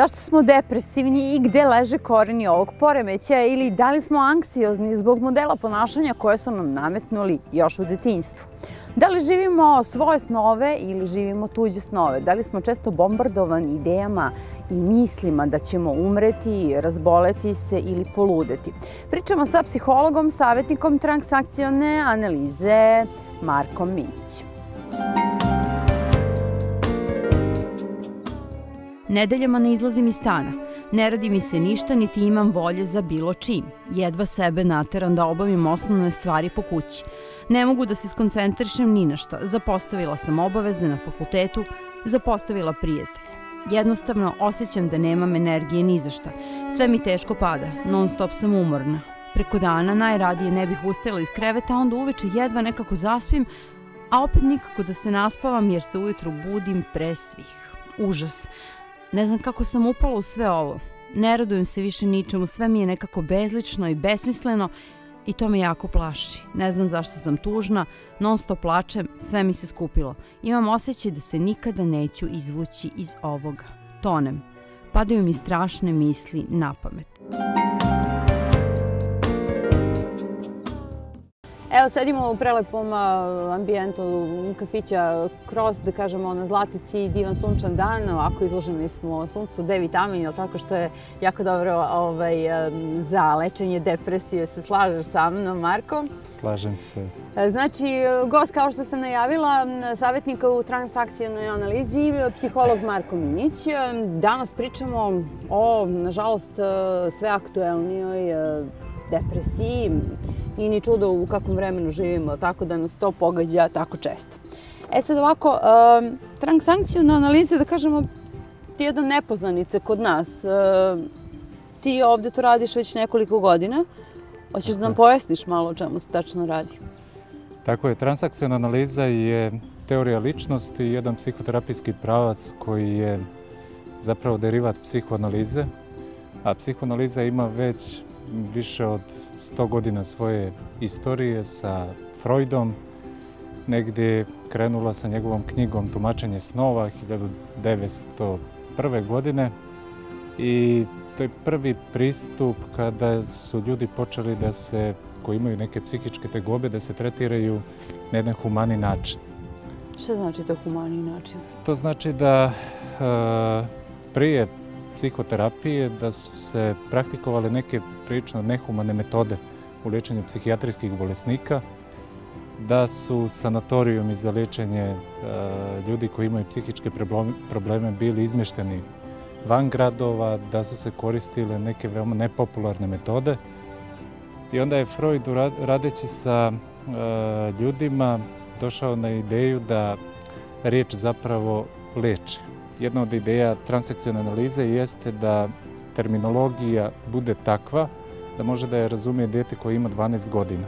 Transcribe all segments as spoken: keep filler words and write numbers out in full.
Zašto smo depresivni i gde leže koreni ovog poremećaja ili da li smo anksiozni zbog modela ponašanja koje su nam nametnuli još u detinjstvu? Da li živimo svoje snove ili živimo tuđe snove? Da li smo često bombardovani idejama i mislima da ćemo umreti, razboleti se ili poludeti? Pričamo sa psihologom, savjetnikom transakcione analize Markom Minić. Nedeljama ne izlazim iz stana. Ne radi mi se ništa, niti imam volje za bilo čim. Jedva sebe nateram da obavim osnovne stvari po kući. Ne mogu da se skoncentrišem ni na šta. Zapostavila sam obaveze na fakultetu, zapostavila prijatelje. Jednostavno osjećam da nemam energije ni za šta. Sve mi teško pada, non stop sam umorna. Preko dana najradije ne bih ustajala iz kreveta, a onda uveče jedva nekako zaspim, a opet nikako da se naspavam jer se ujutru budim pre svih. Užas. Ne znam kako sam upala u sve ovo. Ne radujem se više ničemu, sve mi je nekako bezlično i besmisleno i to me jako plaši. Ne znam zašto sam tužna, non stop plačem, sve mi se skupilo. Imam osjećaj da se nikada neću izvući iz ovoga. Tonem. Padaju mi strašne misli na pamet. Evo, sedimo u prelepom ambijentu kafića Kroz, da kažemo, na Zlatici, divan sunčan dan, ovako izloženi smo suncu, D vitamin, tako što je jako dobro za lečenje depresije. Se slažeš sa mnom, Marko? Slažem se. Znači, gost, kao što sam najavila, savjetnik u transakcionoj analizi, psiholog Marko Minić. Danas pričamo o, nažalost, sve aktuelnijoj depresiji. I ni čudo u kakvom vremenu živimo, tako da nas to pogađa tako često. E sad ovako, transakciona analiza, da kažemo, ti je jedna nepoznanica kod nas. Ti ovde to radiš već nekoliko godina. Hoćeš da nam pojasniš malo o čemu se tačno radi? Tako je, transakciona analiza je teorija ličnosti i jedan psihoterapijski pravac koji je zapravo derivat psihoanalize, a psihoanaliza ima već više od sto godina svoje istorije sa Freudom. Negdje krenula sa njegovom knjigom Tumačenje snova hiljadu devetsto prve. godine i to je prvi pristup kada su ljudi počeli da se, koji imaju neke psihičke tegobe, da se tretiraju na jedan humani način. Šta znači to humani način? To znači da prije psihoterapije da su se praktikovale neke prilično nehumane metode u liječenju psihijatrijskih bolesnika, da su sanatorijumi za liječenje ljudi koji imaju psihičke probleme bili izmješteni van gradova, da su se koristile neke veoma nepopularne metode. I onda je Freud, radeći sa ljudima, došao na ideju da riječ zapravo liječi. Jedna od ideja transakcione analize jeste da terminologija bude takva da može da je razumije dijete koje ima dvanaest godina.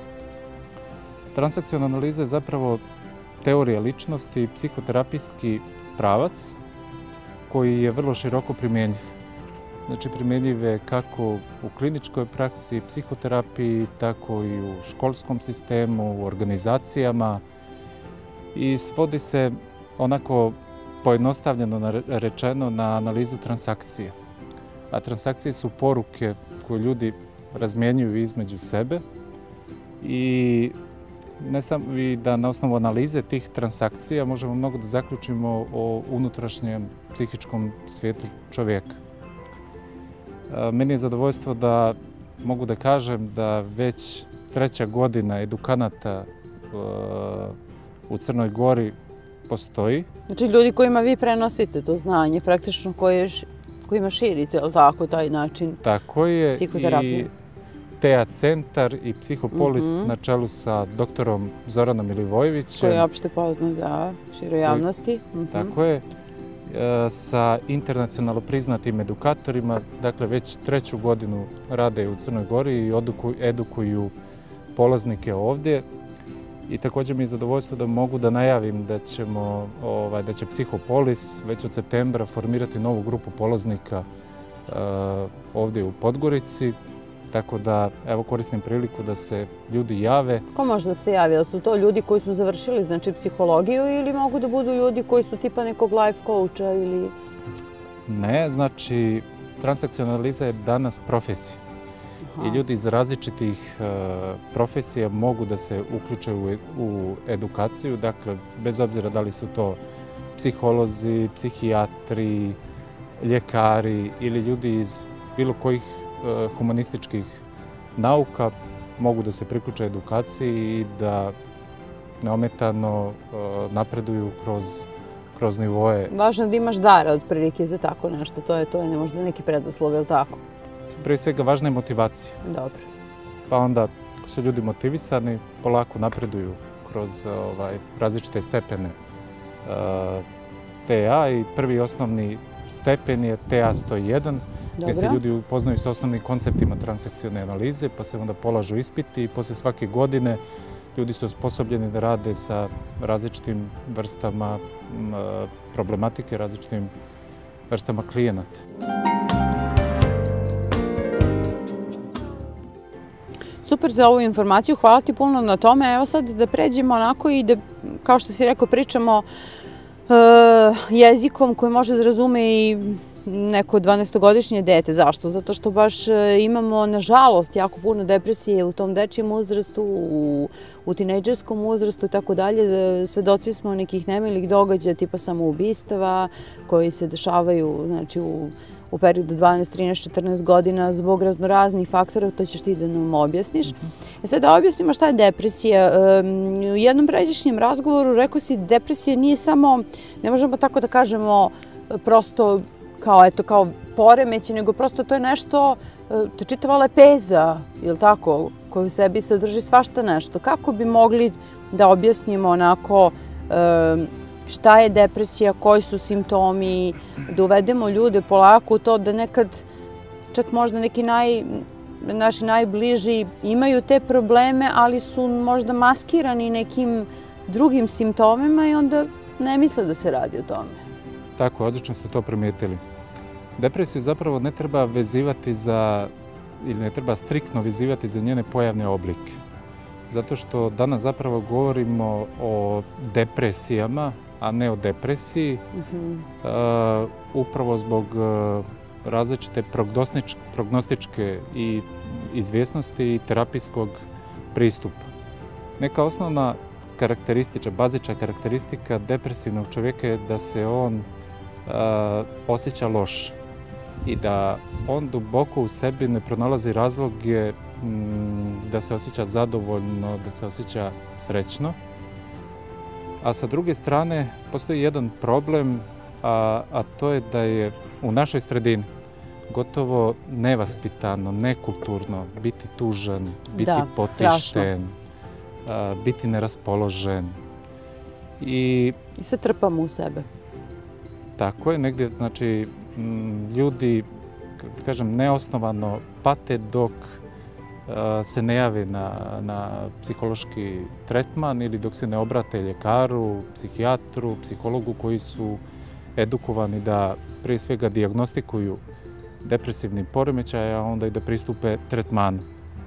Transakciona analiza je zapravo teorija ličnosti i psihoterapijski pravac koji je vrlo široko primjenjiv. Znači, primjenjiv je kako u kliničkoj praksi, psihoterapiji, tako i u školskom sistemu, u organizacijama i svodi se onako pojednostavljeno rečeno na analizu transakcije. A transakcije su poruke koje ljudi razmjenjuju između sebe i ne samo i da na osnovu analize tih transakcija možemo mnogo da zaključimo o unutrašnjem psihičkom svijetu čovjeka. Meni je zadovoljstvo da mogu da kažem da već treća godina edukanata u Crnoj Gori postoji. Znači ljudi kojima vi prenosite to znanje, praktično kojima širite, ali tako, taj način psihoterapije. Tako je, i T A centar i Psihopolis na čelu sa doktorom Zoranom Milivojevićem. Koji je opšte poznat, da, široj javnosti. Tako je, sa internacionalno priznatim edukatorima, dakle već treću godinu rade u Crnoj Gori i edukuju polaznike ovdje. I također mi je zadovoljstvo da mogu da najavim da ćemo, da će Psihopolis već od septembra formirati novu grupu polaznika ovdje u Podgorici. Tako da, evo, koristim priliku da se ljudi jave. Ko može da se javi? Da su to ljudi koji su završili, znači, psihologiju ili mogu da budu ljudi koji su tipa nekog life coacha ili... Ne, znači transakcionalna analiza je danas profesija. I ljudi iz različitih profesija mogu da se uključe u edukaciju, dakle, bez obzira da li su to psiholozi, psihijatri, ljekari ili ljudi iz bilo kojih humanističkih nauka mogu da se priključe edukaciji i da neometano napreduju kroz, kroz nivoje. Važno je da imaš dara otprilike za tako nešto, to je, to je možda neki preduslov, je li tako? Pre svega važna je motivacija. Dobro. Pa onda, ako su ljudi motivisani, polako napreduju kroz ovaj, različite stepene uh, T A i prvi osnovni stepen je T A sto jedan, gdje se ljudi upoznaju s osnovnim konceptima transakcione analize, pa se onda polažu ispiti i posle svake godine ljudi su osposobljeni da rade sa različitim vrstama problematike, različitim vrstama klijenata. Super za ovu informaciju, hvala ti puno na tome. Evo sad da pređemo onako i da, kao što si rekao, pričamo jezikom koji može da razume i neko dvanaestogodišnje dete. Zašto? Zato što baš imamo, nažalost, jako puno depresije u tom dečijem uzrastu, u, u tinejdžerskom uzrastu i tako dalje. Svedoci smo nekih nemilih događaja tipa samoubistava koji se dešavaju, znači, u u periodu dvanaest, trinaest, četrnaest godina zbog raznoraznih faktora, to ćeš ti da nam objasniš. E sad da objasnimo šta je depresija. U jednom pređašnjem razgovoru rekao si depresija nije samo, ne možemo tako da kažemo prosto kao, eto, kao poremeći, nego prosto to je nešto, to je čitava lepeza, ili tako, koju u sebi sadrži svašta nešto. Kako bi mogli da objasnimo onako šta je depresija, koji su simptomi, da uvedemo ljude polako u to da nekad čak možda neki naj, naši najbliži imaju te probleme, ali su možda maskirani nekim drugim simptomima i onda ne misle da se radi o tome. Tako, odlično ste to primijetili. Depresiju zapravo ne treba vezivati za, ili ne treba striktno vezivati za njene pojavne oblike. Zato što danas zapravo govorimo o depresijama, a ne o depresiji, upravo zbog različite prognostičke i izvjesnosti i terapijskog pristupa. Neka osnovna karakteristika, bazična karakteristika depresivnog čovjeka je da se on osjeća loš i da on duboko u sebi ne pronalazi razloge da se osjeća zadovoljno, da se osjeća srećno. A sa druge strane, postoji jedan problem, a, a to je da je u našoj sredini gotovo nevaspitano, nekulturno biti tužan, biti da, potišten, a, biti neraspoložen. I, I se trpamo u sebe. Tako je, negdje, znači, ljudi, da kažem, neosnovano pate dok se ne jave na, na psihološki tretman ili dok se ne obrate ljekaru, psihijatru, psihologu koji su edukovani da prije svega dijagnostikuju depresivni poremećaj, a onda i da pristupe tretmanu.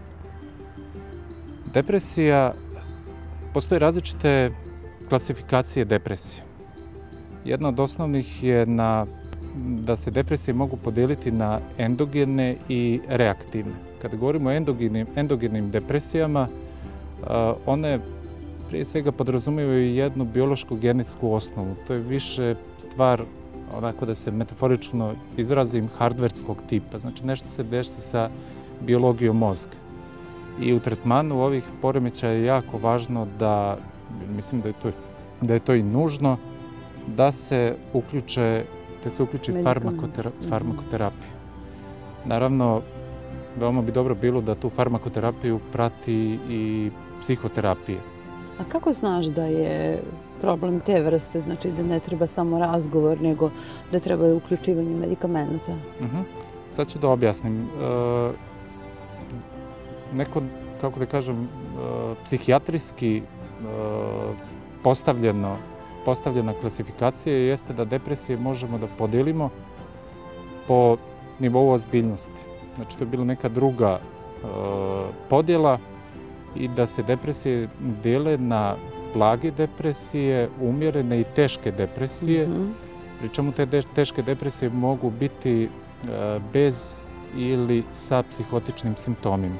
Depresija, postoje različite klasifikacije depresije. Jedna od osnovnih je na, da se depresije mogu podijeliti na endogene i reaktivne. Kada govorimo o endogenim, endogenim depresijama, one prije svega podrazumijevaju jednu biološku genetsku osnovu. To je više stvar, onako da se metaforično izrazim, hardverskog tipa. Znači nešto se desi sa biologijom mozga. I u tretmanu ovih poremećaja je jako važno da, mislim da je to, da je to i nužno, da se uključe, da se uključi farmakotera, farmakoterapija. Naravno, veoma bi dobro bilo da tu farmakoterapiju prati i psihoterapije. A kako znaš da je problem te vrste, znači da ne treba samo razgovor, nego da treba uključivanje medikamenata? Uh-huh. Sad ću da objasnim. E, neko, kako da kažem, e, psihijatrijski e, postavljeno, postavljena klasifikacija jeste da depresije možemo da podijelimo po nivou ozbiljnosti. Znači, to je bila neka druga e, podjela i da se depresije dijele na blage depresije, umjerene i teške depresije. Mm-hmm. pri čemu te teške depresije mogu biti bez ili sa psihotičnim simptomima.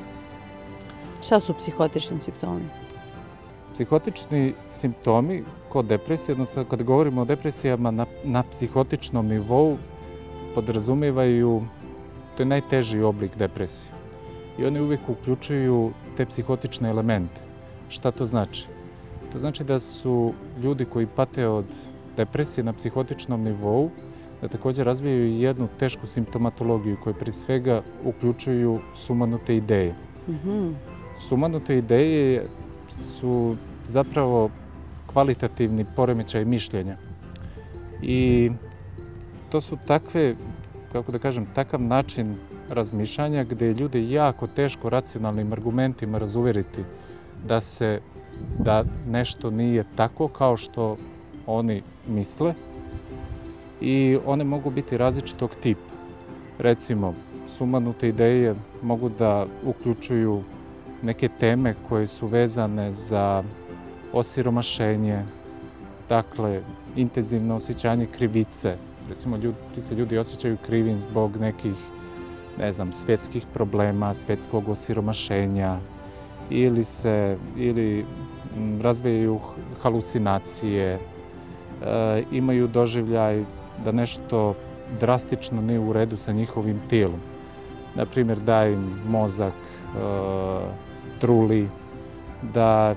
Šta su psihotični simptomi? Psihotični simptomi kod depresije, odnosno kad govorimo o depresijama na, na psihotičnom nivou, podrazumijevaju, to je najteži oblik depresije. I oni uvijek uključuju te psihotične elemente. Šta to znači? To znači da su ljudi koji pate od depresije na psihotičnom nivou, da također razvijaju jednu tešku simptomatologiju koju prije svega uključuju sumanute ideje. Mm-hmm. Sumanute ideje su zapravo kvalitativni poremećaj mišljenja. I to su takve, kako da kažem, takav način razmišljanja gdje je ljude jako teško racionalnim argumentima razuveriti da se da nešto nije tako kao što oni misle i one mogu biti različitog tipa. Recimo, sumanute ideje mogu da uključuju neke teme koje su vezane za osiromašenje, dakle, intenzivno osjećanje krivice. Recimo, ljudi, ti se ljudi osjećaju krivim zbog nekih, ne znam, svjetskih problema, svjetskog osiromašenja, ili se, ili m, razvijaju halucinacije, e, imaju doživljaj da nešto drastično nije u redu sa njihovim tijelom. Naprimjer, da im mozak e, truli, da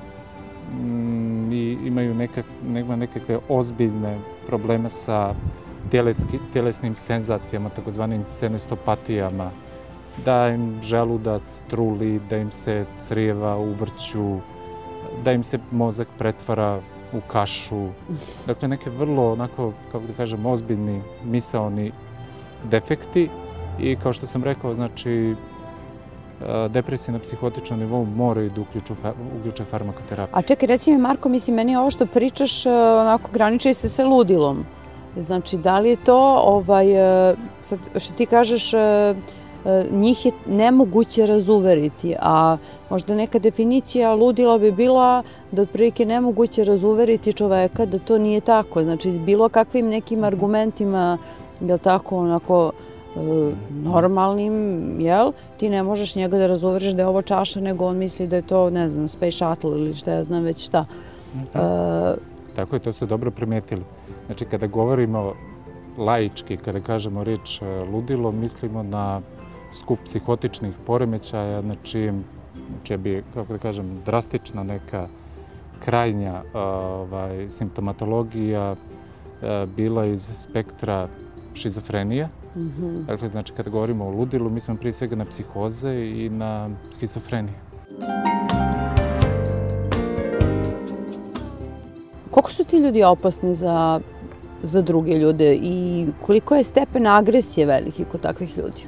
m, i imaju nekak, nema nekakve ozbiljne probleme sa tjeleski, tjelesnim senzacijama, takozvanim senestopatijama, da im želudac truli, da im se crijeva uvrću, da im se mozak pretvara u kašu. Dakle, neke vrlo, onako, kako da kažem, ozbiljni misaoni defekti i, kao što sam rekao, znači, depresije na psihotičnom nivou moraju da uključu, uključe farmakoterapiju. A čekaj, reci mi, Marko, mislim, meni ovo što pričaš, onako, graniči se sa ludilom. Znači, da li je to, ovaj, sad, što ti kažeš, njih je nemoguće razuveriti, a možda neka definicija ludila bi bila da otprilike nemoguće razuveriti čoveka da to nije tako. Znači, bilo kakvim nekim argumentima, je li tako, onako, normalnim, jel? Ti ne možeš njega da razuveriš da je ovo čaša, nego on misli da je to, ne znam, space shuttle ili šta ja znam već šta. Da. Uh, tako je, to ste dobro primijetili. Znači, kada govorimo laički, kada kažemo riječ ludilo, mislimo na skup psihotičnih poremećaja, na čijem, čija bi, kako da kažem, drastična neka krajnja ovaj, simptomatologija bila iz spektra šizofrenije. Mm-hmm. Dakle, znači, kada govorimo o ludilu, mislimo prije svega na psihoze i na skizofreniju. Koliko su ti ljudi opasni za, za druge ljude i koliko je stepen agresije veliki kod takvih ljudi?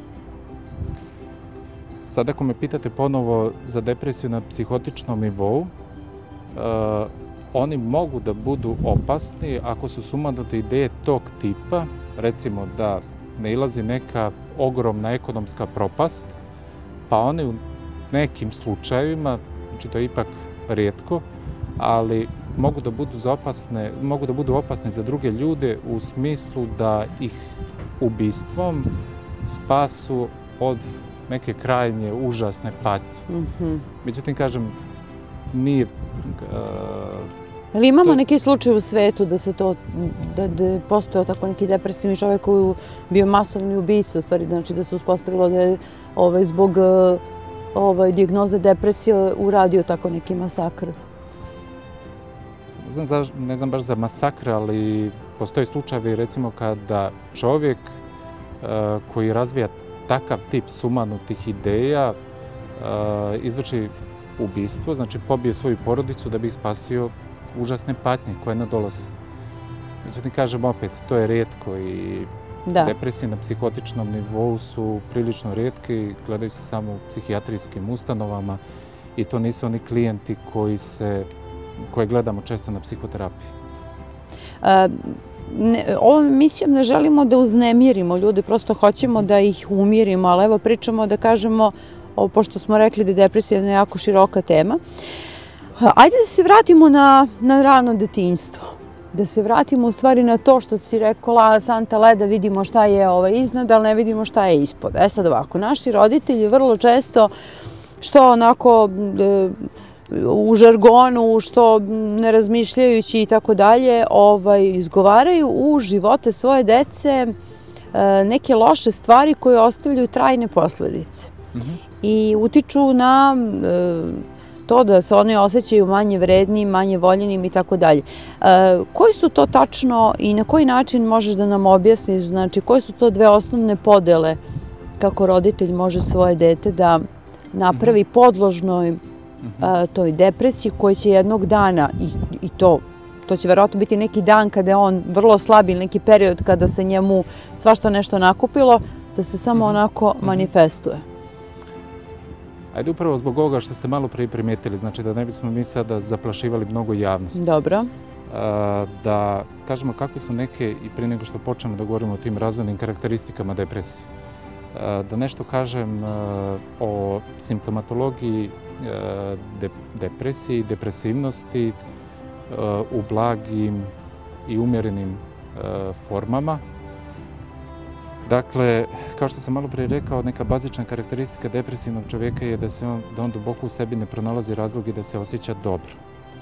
Sad, ako me pitate ponovo za depresiju na psihotičnom nivou, uh, oni mogu da budu opasni ako su sumanute ideje tog tipa, recimo da nailazi neka ogromna ekonomska propast, pa oni u nekim slučajevima, znači to je ipak rijetko, ali mogu da budu opasne, mogu da budu opasne za druge ljude u smislu da ih ubistvom spasu od neke krajnje užasne patnje. Mm-hmm. Međutim, kažem, nije... Uh, Ali imamo to... neki slučaj u svetu da se to, da, da je postojao tako neki depresivni čovjek koji je bio masovni ubica, u stvari, znači da se uspostavilo da je ovaj, zbog ovaj, dijagnoze depresije uradio tako neki masakr? Ne znam, ne znam baš za masakr, ali postoje slučajevi, recimo, kada čovjek uh, koji razvija takav tip sumanutih ideja uh, izvrši ubistvo, znači pobije svoju porodicu da bi ih spasio užasne patnje koje nadolaze. Međutim, kažem opet, to je rijetko i da. Depresije na psihotičnom nivou su prilično rijetke i gledaju se samo u psihijatrijskim ustanovama i to nisu oni klijenti koji se, koje gledamo često na psihoterapiji. A, ne, ovom emisijom ne želimo da uznemirimo ljude, prosto hoćemo da ih umirimo, ali evo pričamo da kažemo, o, pošto smo rekli da je depresija jedna jako široka tema, ajde da se vratimo na, na rano detinjstvo. Da se vratimo u stvari na to što si rekla, santa leda, vidimo šta je ovaj iznad, ali ne vidimo šta je ispod. E sad ovako, naši roditelji vrlo često, što onako u žargonu, što ne razmišljajući i tako dalje, izgovaraju u živote svoje dece neke loše stvari koje ostavljaju trajne posledice. I utiču na to da se oni osjećaju manje vrednim, manje voljenim i tako dalje. Koji su to tačno i na koji način možeš da nam objasniš, znači koje su to dve osnovne podele kako roditelj može svoje dete da napravi podložnoj toj depresiji koji će jednog dana, i to to će verovatno biti neki dan kada je on vrlo slab ili neki period kada se njemu svašta nešto nakupilo, da se samo onako manifestuje. Ajde upravo zbog ovoga što ste malo prije primetili, znači da ne bismo mi sada zaplašivali mnogo javnosti. Dobro. Da kažemo kakve su neke, i prije nego što počnemo da govorimo o tim razvojnim karakteristikama depresije. Da nešto kažem o simptomatologiji depresije i depresivnosti u blagim i umjerenim formama. Dakle, kao što sam malo prije rekao, neka bazična karakteristika depresivnog čovjeka je da se on, da on duboko u sebi ne pronalazi razlog i da se osjeća dobro.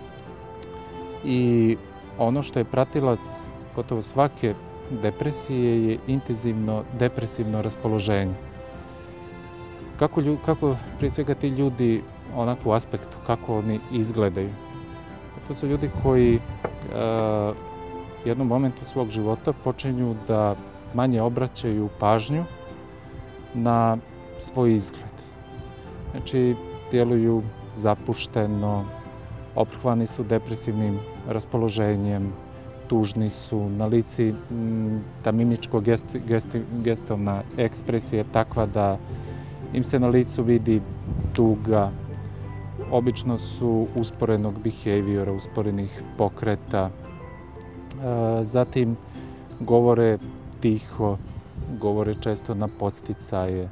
I ono što je pratilac gotovo svake depresije je intenzivno depresivno raspoloženje. Kako, kako prije svega ti ljudi onako u aspektu, kako oni izgledaju? To su ljudi koji uh, u jednom momentu svog života počinju da manje obraćaju pažnju na svoj izgled. Znači, djeluju zapušteno, ophrvani su depresivnim raspoloženjem, tužni su, na lici ta mimičko-gestovna ekspresija je takva da im se na licu vidi tuga, obično su usporenog behaviora, usporenih pokreta, zatim govore tiho, govore često na podsticaje,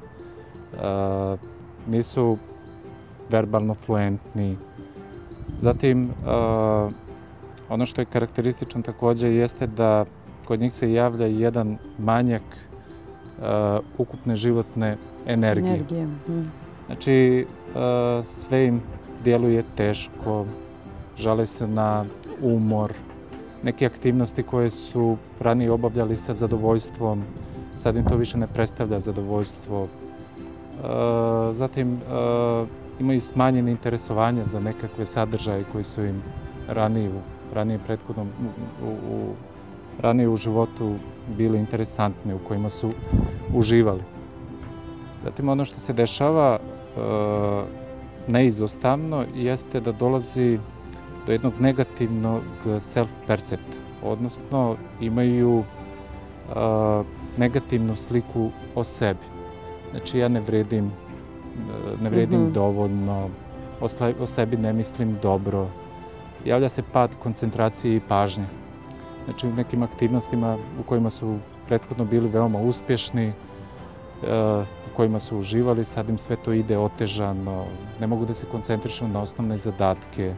nisu verbalno fluentni. Zatim, ono što je karakteristično također jeste da kod njih se javlja jedan manjak ukupne životne energije. Znači, sve im djeluje teško, žale se na umor, neke aktivnosti koje su ranije obavljali sa zadovoljstvom, sad im to više ne predstavlja zadovoljstvo. Zatim, imaju smanjene interesovanja za nekakve sadržaje koji su im ranije, ranije prethodnom, u, ranije u životu bili interesantni, u kojima su uživali. Zatim, ono što se dešava neizostavno jeste da dolazi do jednog negativnog self-percepta, odnosno imaju negativnu sliku o sebi. Znači, ja ne vredim, ne vredim dovoljno, o sebi ne mislim dobro. Javlja se pad koncentracije i pažnje. Znači, u nekim aktivnostima u kojima su prethodno bili veoma uspješni, u kojima su uživali, sad im sve to ide otežano, ne mogu da se koncentrišu na osnovne zadatke,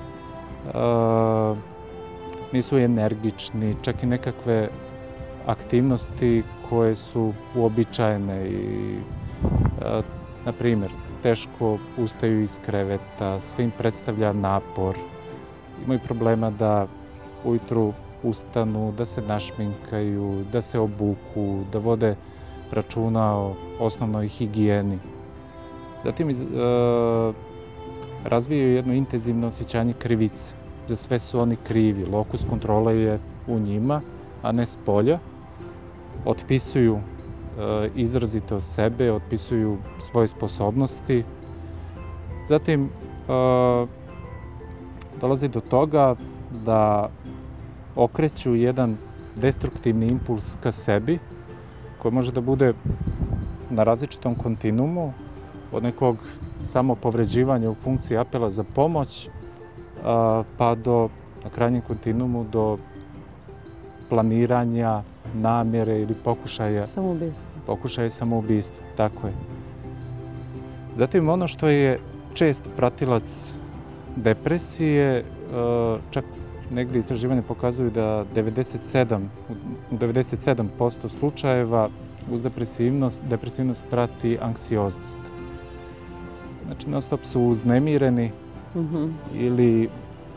nisu energični, čak i nekakve aktivnosti koje su uobičajene i, na primjer, teško ustaju iz kreveta, sve im predstavlja napor, imaju problema da ujutru ustanu, da se našminkaju, da se obuku, da vode računa o osnovnoj higijeni. Zatim razvijaju jedno intenzivno osjećanje krivice. Za sve su oni krivi. Lokus kontrole je u njima, a ne s polja. Otpisuju izrazito sebe, otpisuju svoje sposobnosti. Zatim dolazi do toga da okreću jedan destruktivni impuls ka sebi, koji može da bude na različitom kontinuumu, od nekog samopovređivanja u funkciji apela za pomoć, pa do, na krajnjem kontinuumu, do planiranja, namjere ili pokušaja samoubistva. Pokušaja samoubistva, tako je. Zatim, ono što je čest pratilac depresije, čak negdje istraživanje pokazuju da u devedeset sedam posto slučajeva uz depresivnost, depresivnost prati anksioznost. Znači, non stop su uznemireni ili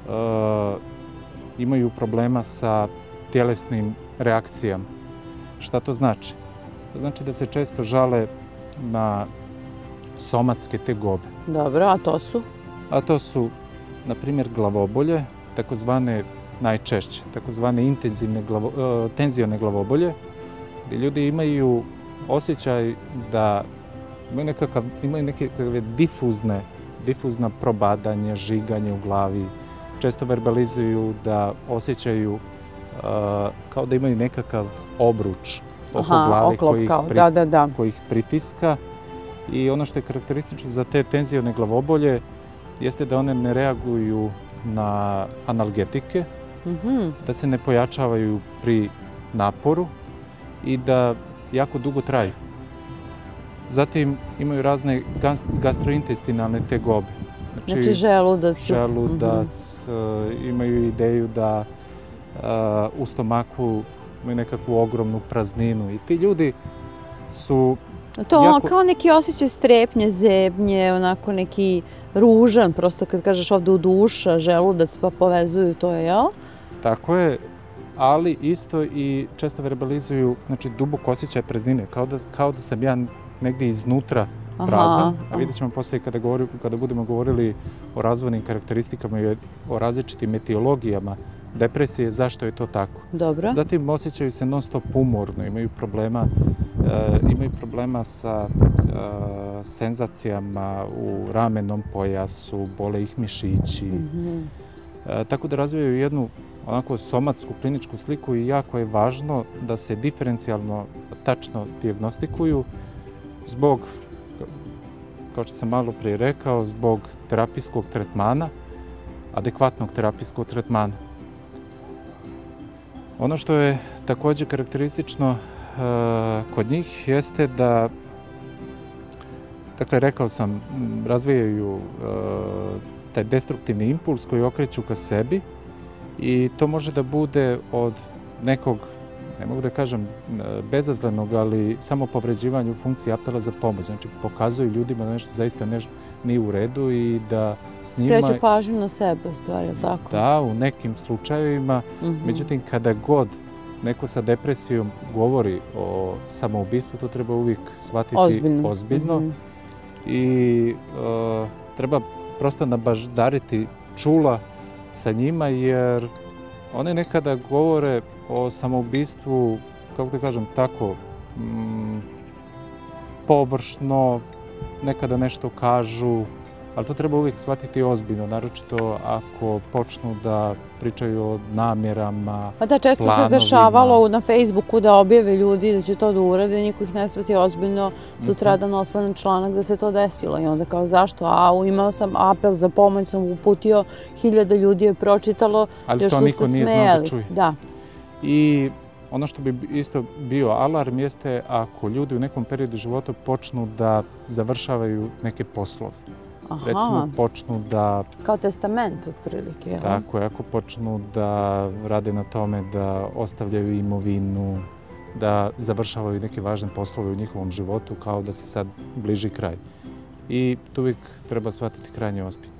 imaju problema sa tjelesnim reakcijama. Šta to znači? To znači da se često žale na somatske tegobe. Dobro, a to su? A to su, na primjer, glavobolje, takozvane najčešće, takozvane intenzivne tenzione glavobolje, gdje ljudi imaju osjećaj da imaju nekakav, imaju nekakve difuzne, difuzna probadanje, žiganje u glavi. Često verbalizuju da osjećaju kao da imaju nekakav obruč oko glave koji ih pritiska. I ono što je karakteristično za te tenzione glavobolje jeste da one ne reaguju na analgetike, da se ne pojačavaju pri naporu i da jako dugo traju. Zatim imaju razne gastrointestinalne tegobe. Znači želudac. Želudac, imaju ideju da u stomaku imaju nekakvu ogromnu prazninu i ti ljudi su... To je kao neki osjećaj strepnje, zebnje, onako neki ružan, prosto kad kažeš ovdje u duša, želudac, pa povezuju to, jel? Tako je, ali isto i često verbalizuju, znači, dubok osjećaj praznine, kao da sam ja negdje iznutra prazan, a vidjet ćemo poslije kada budemo govorili o razvojnim karakteristikama i o različitim etiologijama depresije, zašto je to tako. Dobro. Zatim osjećaju se non stop umorno, imaju problema, imaju problema sa senzacijama u ramenom pojasu, bole ih mišići. Tako da razvijaju jednu onako somatsku kliničku sliku i jako je važno da se diferencijalno tačno dijagnostikuju zbog, kao što sam malo prije rekao, zbog terapijskog tretmana, adekvatnog terapijskog tretmana. Ono što je također karakteristično kod njih jeste da, dakle, rekao sam, razvijaju taj destruktivni impuls koji okreću ka sebi i to može da bude od nekog, ne mogu da kažem bezazlenog, ali samo povređivanja u funkciji apela za pomoć. Znači, pokazuju ljudima da nešto zaista nije u redu i da s njima... Skreću pažnju na sebe, u stvari, je li tako? Da, u nekim slučajevima. Međutim, kada god neko sa depresijom govori o samoubistvu, to treba uvijek shvatiti ozbiljno i treba prosto nabaždariti čula sa njima, jer one nekada govore o samoubistvu, kako da kažem, tako površno, nekada nešto kažu, ali to treba uvijek shvatiti ozbiljno, naročito ako počnu da pričaju o namjerama, pa da, često se dešavalo na Facebooku da objave ljudi da će to da urade, niko ih ne shvati ozbiljno, sutradan osvajan članak da se to desilo i onda kao zašto, a imao sam apel za pomoć, sam uputio, hiljada ljudi je pročitalo, ali to niko nije znao da čuje. I ono što bi isto bio alarm jeste ako ljudi u nekom periodu života počnu da završavaju neke poslove. Recimo, počnu da... Kao testament, otprilike, jel? Tako je, ako počnu da rade na tome da ostavljaju imovinu, da završavaju neke važne poslove u njihovom životu, kao da se sad bliži kraj. I tu uvijek treba shvatiti krajnje ozbiljno.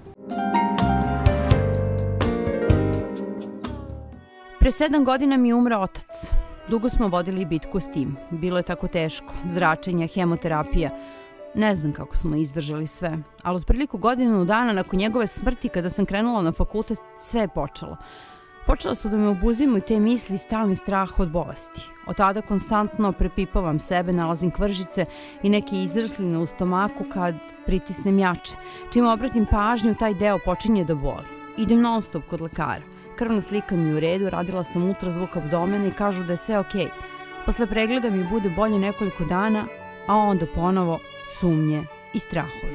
Pre sedam godina mi je umrao otac. Dugo smo vodili bitku s tim. Bilo je tako teško. Zračenja, hemoterapija. Ne znam kako smo izdržali sve, ali od priliku godinu dana nakon njegove smrti, kada sam krenula na fakultet, sve je počelo. Počela su da me obuzimaju te misli i stalni strah od bolesti. Od tada konstantno prepipavam sebe, nalazim kvržice i neke izrsline u stomaku kad pritisnem jače. Čim obratim pažnju, taj deo počinje da boli. Idem non stop kod lekara. Krvna slika mi je u redu, radila sam ultrazvuk abdomena i kažu da je sve okej. Posle pregleda mi bude bolje nekoliko dana, a onda ponovo sumnje i strahovi.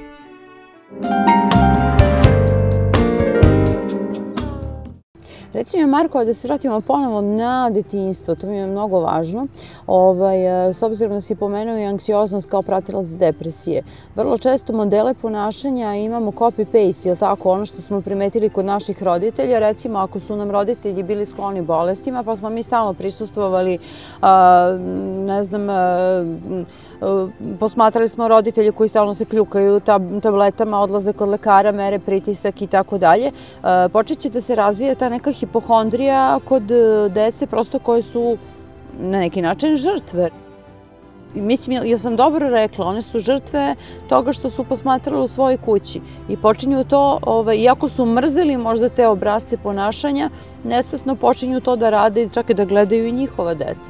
Reci mi, Marko, da se vratimo ponovo na detinjstvo, to mi je mnogo važno. Ovaj, s obzirom da si pomenuo i anksioznost kao pratilac depresije. Vrlo često modele ponašanja imamo copy-paste, je li tako? Ono što smo primetili kod naših roditelja, recimo ako su nam roditelji bili skloni bolestima, pa smo mi stalno prisustvovali, ne znam, posmatrali smo roditelje koji stalno se kljukaju tabletama, odlaze kod lekara, mere pritisak i tako dalje. Počet će da se razvija ta neka hipohondrija kod dece prosto koje su na neki način žrtve. Mislim, ja sam dobro rekla, one su žrtve toga što su posmatrali u svojoj kući i počinju to, iako su mrzeli možda te obrasce ponašanja, nesvesno počinju to da rade i čak i da gledaju i njihova deca.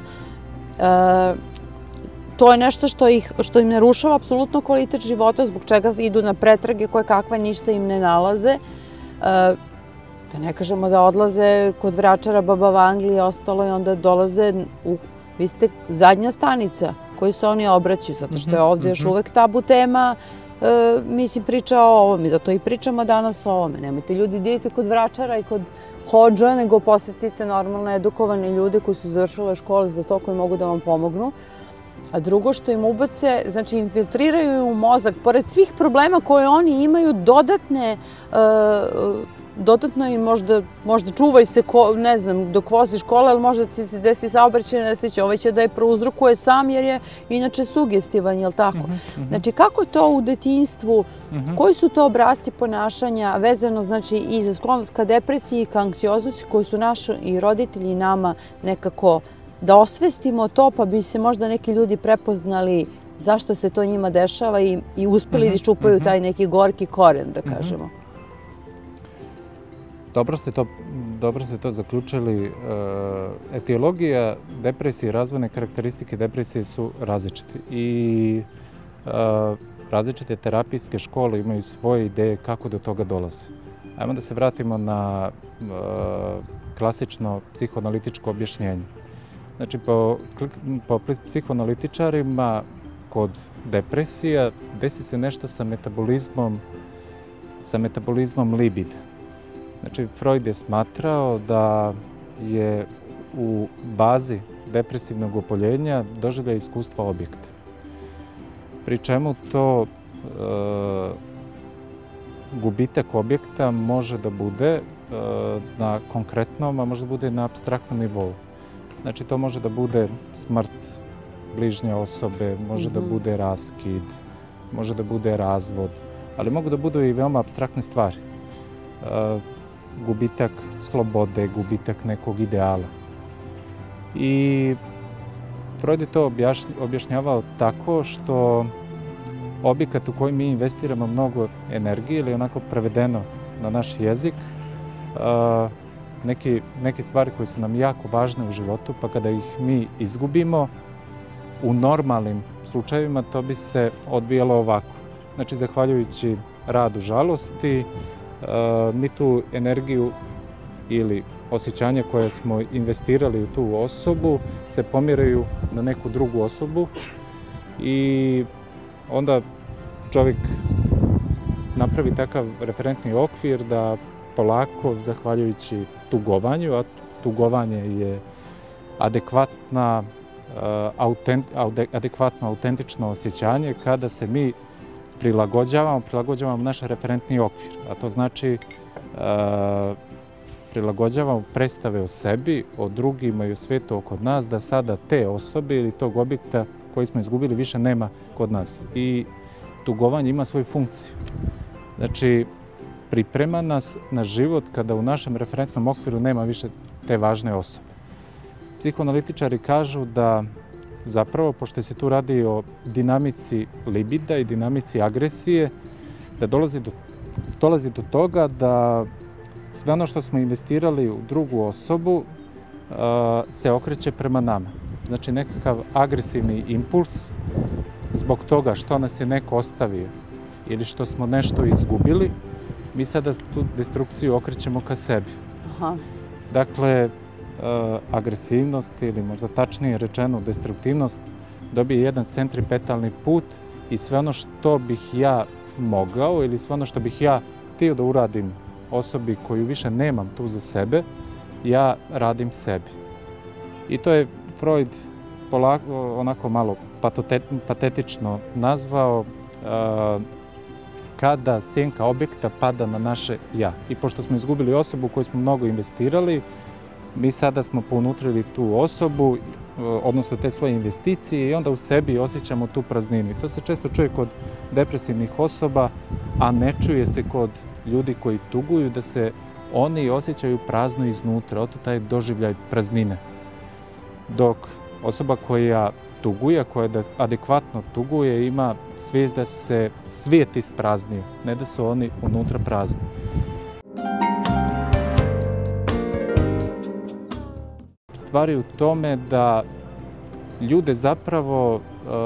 To je nešto što im narušava apsolutno kvalitet života, zbog čega idu na pretrage koje kakve ništa im ne nalaze. Da ne kažemo da odlaze kod vračara, baba Vangli i ostalo i onda dolaze, vi ste zadnja stanica koju se oni obraćaju, zato što je ovdje još uvek tabu tema, mislim, priča o ovome, zato i pričamo danas o ovome. Nemojte ljudi da idete kod vračara i kod hodža, nego posetite normalno edukovane ljude koji su završile škole za to, koji mogu da vam pomognu. A drugo što im ubace, znači infiltriraju u mozak, pored svih problema koje oni imaju, dodatne, dodatno im možda, možda čuvaj se, ne znam, dok vozi škola, ali možda ti se desi saobraćajna nesreća, ovaj će da je prouzrokuje sam jer je inače sugestivan, je li tako? Znači, kako to u detinjstvu, koji su to obrasci ponašanja vezano, znači, i za sklonost ka depresiji i ka anksioznosti koji su naši i roditelji i nama nekako da osvestimo to, pa bi se možda neki ljudi prepoznali zašto se to njima dešava i uspeli da iščupaju taj neki gorki koren, da kažemo. Dobro ste to, dobro ste to zaključili. Etiologija depresije i razvojne karakteristike depresije su različite i različite terapijske škole imaju svoje ideje kako do toga dolaze. Ajmo da se vratimo na klasično psihoanalitičko objašnjenje. Znači, po, po psihoanalitičarima kod depresija desi se nešto sa metabolizmom, sa metabolizmom libida. Znači, Freud je smatrao da je u bazi depresivnog oboljenja doživljaja iskustva objekta. Pri čemu to e, gubitak objekta može da bude e, na konkretnom, a može da bude na apstraktnom nivou. Znači, to može da bude smrt bližnje osobe, može da bude raskid, može da bude razvod, ali mogu da budu i veoma apstraktne stvari. Gubitak slobode, gubitak nekog ideala. I Freud je to objašnjavao tako što objekat u koji mi investiramo mnogo energije, ili onako prevedeno na naš jezik, Neke, neke stvari koje su nam jako važne u životu, pa kada ih mi izgubimo, u normalnim slučajevima to bi se odvijalo ovako. Znači, zahvaljujući radu žalosti, mi tu energiju ili osjećanja koje smo investirali u tu osobu se pomjeraju na neku drugu osobu i onda čovjek napravi takav referentni okvir da polako, zahvaljujući tugovanju, a tugovanje je adekvatna, autent, adekvatno autentično osjećanje kada se mi prilagođavamo, prilagođavamo naš referentni okvir. A to znači prilagođavamo predstave o sebi, o drugima i o svijetu oko nas, da sada te osobe ili tog objekta koji smo izgubili više nema kod nas. I tugovanje ima svoju funkciju. Znači, priprema nas na život kada u našem referentnom okviru nema više te važne osobe. Psihoanalitičari kažu da zapravo, pošto se tu radi o dinamici libida i dinamici agresije, da dolazi do, dolazi do toga da sve ono što smo investirali u drugu osobu se okreće prema nama. Znači, nekakav agresivni impuls zbog toga što nas je neko ostavio ili što smo nešto izgubili, mi sada tu destrukciju okrećemo ka sebi. Aha. Dakle, agresivnost ili možda tačnije rečeno destruktivnost dobije jedan centripetalni put i sve ono što bih ja mogao ili sve ono što bih ja htio da uradim osobi koju više nemam tu za sebe, ja radim sebi. I to je Freud polako, onako malo patetično nazvao kada sjenka objekta pada na naše ja. I pošto smo izgubili osobu koju smo mnogo investirali, mi sada smo pounutrili tu osobu, odnosno te svoje investicije i onda u sebi osjećamo tu prazninu. I to se često čuje kod depresivnih osoba, a ne čuje se kod ljudi koji tuguju, da se oni osjećaju prazno iznutra, oto taj doživljaj praznine. Dok osoba koja tuguje, koja adekvatno tuguje, ima svijest da se svijet ispraznio, ne da su oni unutra prazni. Stvar je u tome da ljude zapravo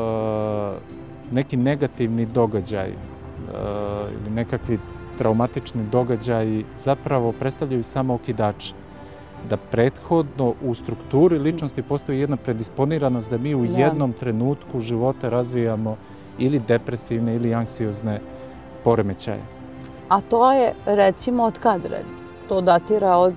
neki negativni događaj ili nekakvi traumatični događaji zapravo predstavljaju samo okidače. Da prethodno u strukturi ličnosti postoji jedna predisponiranost da mi u jednom trenutku života razvijamo ili depresivne ili anksiozne poremećaje. A to je, recimo, od kad red? To datira od...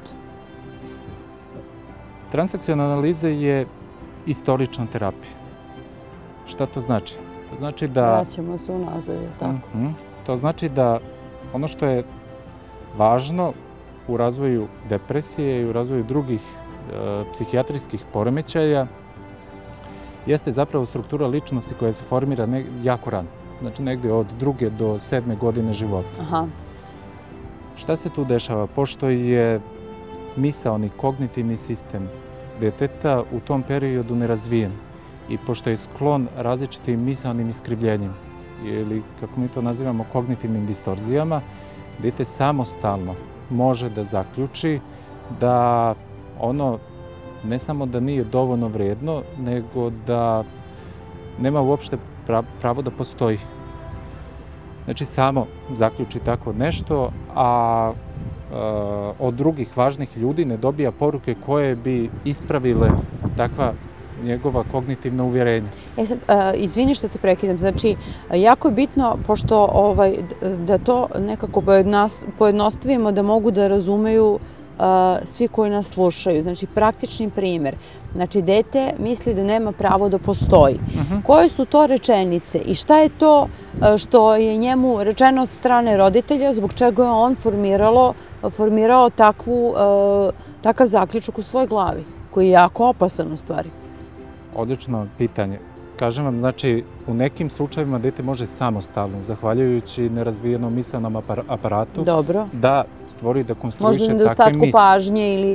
Transakcionalna analiza je istorična terapija. Šta to znači? To znači da... Vraćamo se unazad, je tako? To znači da ono što je važno u razvoju depresije i u razvoju drugih psihijatrijskih poremećaja jeste zapravo struktura ličnosti koja se formira jako rano. Znači negdje od druge do sedme godine života. Šta se tu dešava? Pošto je misaoni kognitivni sistem djeteta u tom periodu nerazvijen i pošto je sklon različitim misaonim iskrivljenjima ili, kako mi to nazivamo, kognitivnim distorzijama, dijete samostalno može da zaključi da ono ne samo da nije dovoljno vrijedno, nego da nema uopšte pravo da postoji. Znači, samo zaključi tako nešto, a od drugih važnih ljudi ne dobija poruke koje bi ispravile takva njegova kognitivna uvjerenja. E sad, izvini što te prekidam, znači, jako je bitno, pošto da to nekako pojednostavimo, da mogu da razumeju svi koji nas slušaju. Znači, praktični primjer. Znači, dete misli da nema pravo da postoji. Koje su to rečenice i šta je to što je njemu rečeno od strane roditelja, zbog čega je on formirao takav zaključak u svojoj glavi, koji je jako opasan u stvari? Odlično pitanje. Kažem vam, znači, u nekim slučajevima dete može samostalno, zahvaljujući nerazvijenom misaonom aparatu, da stvori, da konstruiše takve misli. Možda nedostatku pažnje ili...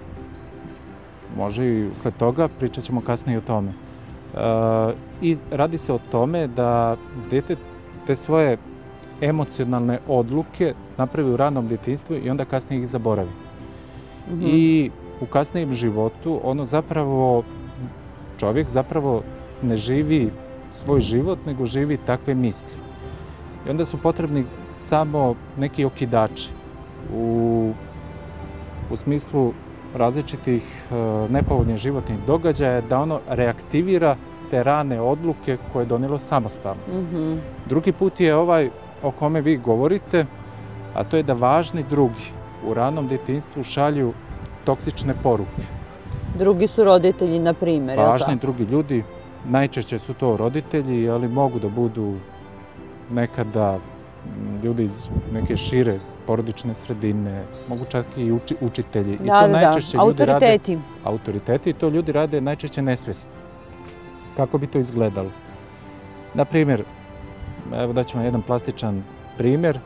Može i usled toga, pričat ćemo kasnije o tome. I radi se o tome da dete te svoje emocionalne odluke napravi u ranom djetinjstvu i onda kasnije ih zaboravi. I u kasnijem životu ono zapravo, čovjek zapravo ne živi svoj život, nego živi takve misli. I onda su potrebni samo neki okidači u, u smislu različitih nepovoljnih životnih događaja, da ono reaktivira te rane odluke koje je donijelo samostalno. Drugi put je ovaj o kome vi govorite, a to je da važni drugi u ranom djetinjstvu šalju toksične poruke. Drugi su roditelji, na primjer. Važni drugi ljudi, najčešće su to roditelji, ali mogu da budu nekada ljudi iz neke šire porodične sredine, mogu čak i učitelji. Da, da, da, autoriteti. Autoriteti i to ljudi rade najčešće nesvjesno. Kako bi to izgledalo? Na primjer, evo daću vam jedan plastičan primjer.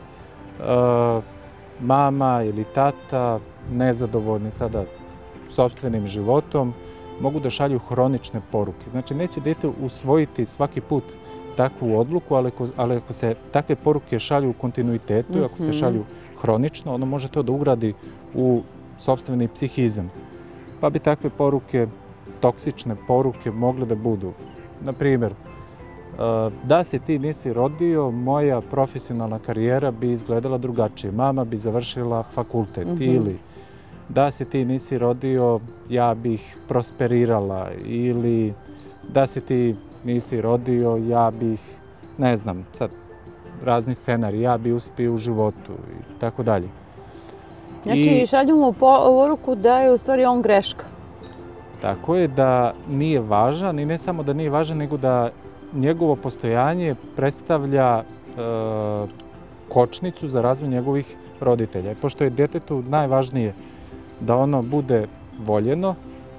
Mama ili tata, nezadovoljni sada sopstvenim životom, mogu da šalju hronične poruke. Znači, neće dete usvojiti svaki put takvu odluku, ali ako se takve poruke šalju u kontinuitetu, ako se šalju hronično, ono može to da ugradi u sopstveni psihizam. Pa bi takve poruke, toksične poruke, mogle da budu. Na primjer, da se ti nisi rodio, moja profesionalna karijera bi izgledala drugačije. Mama bi završila fakultet ili da se ti nisi rodio, ja bih prosperirala, ili da se ti nisi rodio, ja bih, ne znam, sad razni scenariji, ja bih uspio u životu i tako dalje. Znači, šalju mu poruku da je u stvari on greška. Tako je, da nije važan i ne samo da nije važan, nego da njegovo postojanje predstavlja kočnicu za razvoj njegovih roditelja. Pošto je djetetu najvažnije da ono bude voljeno,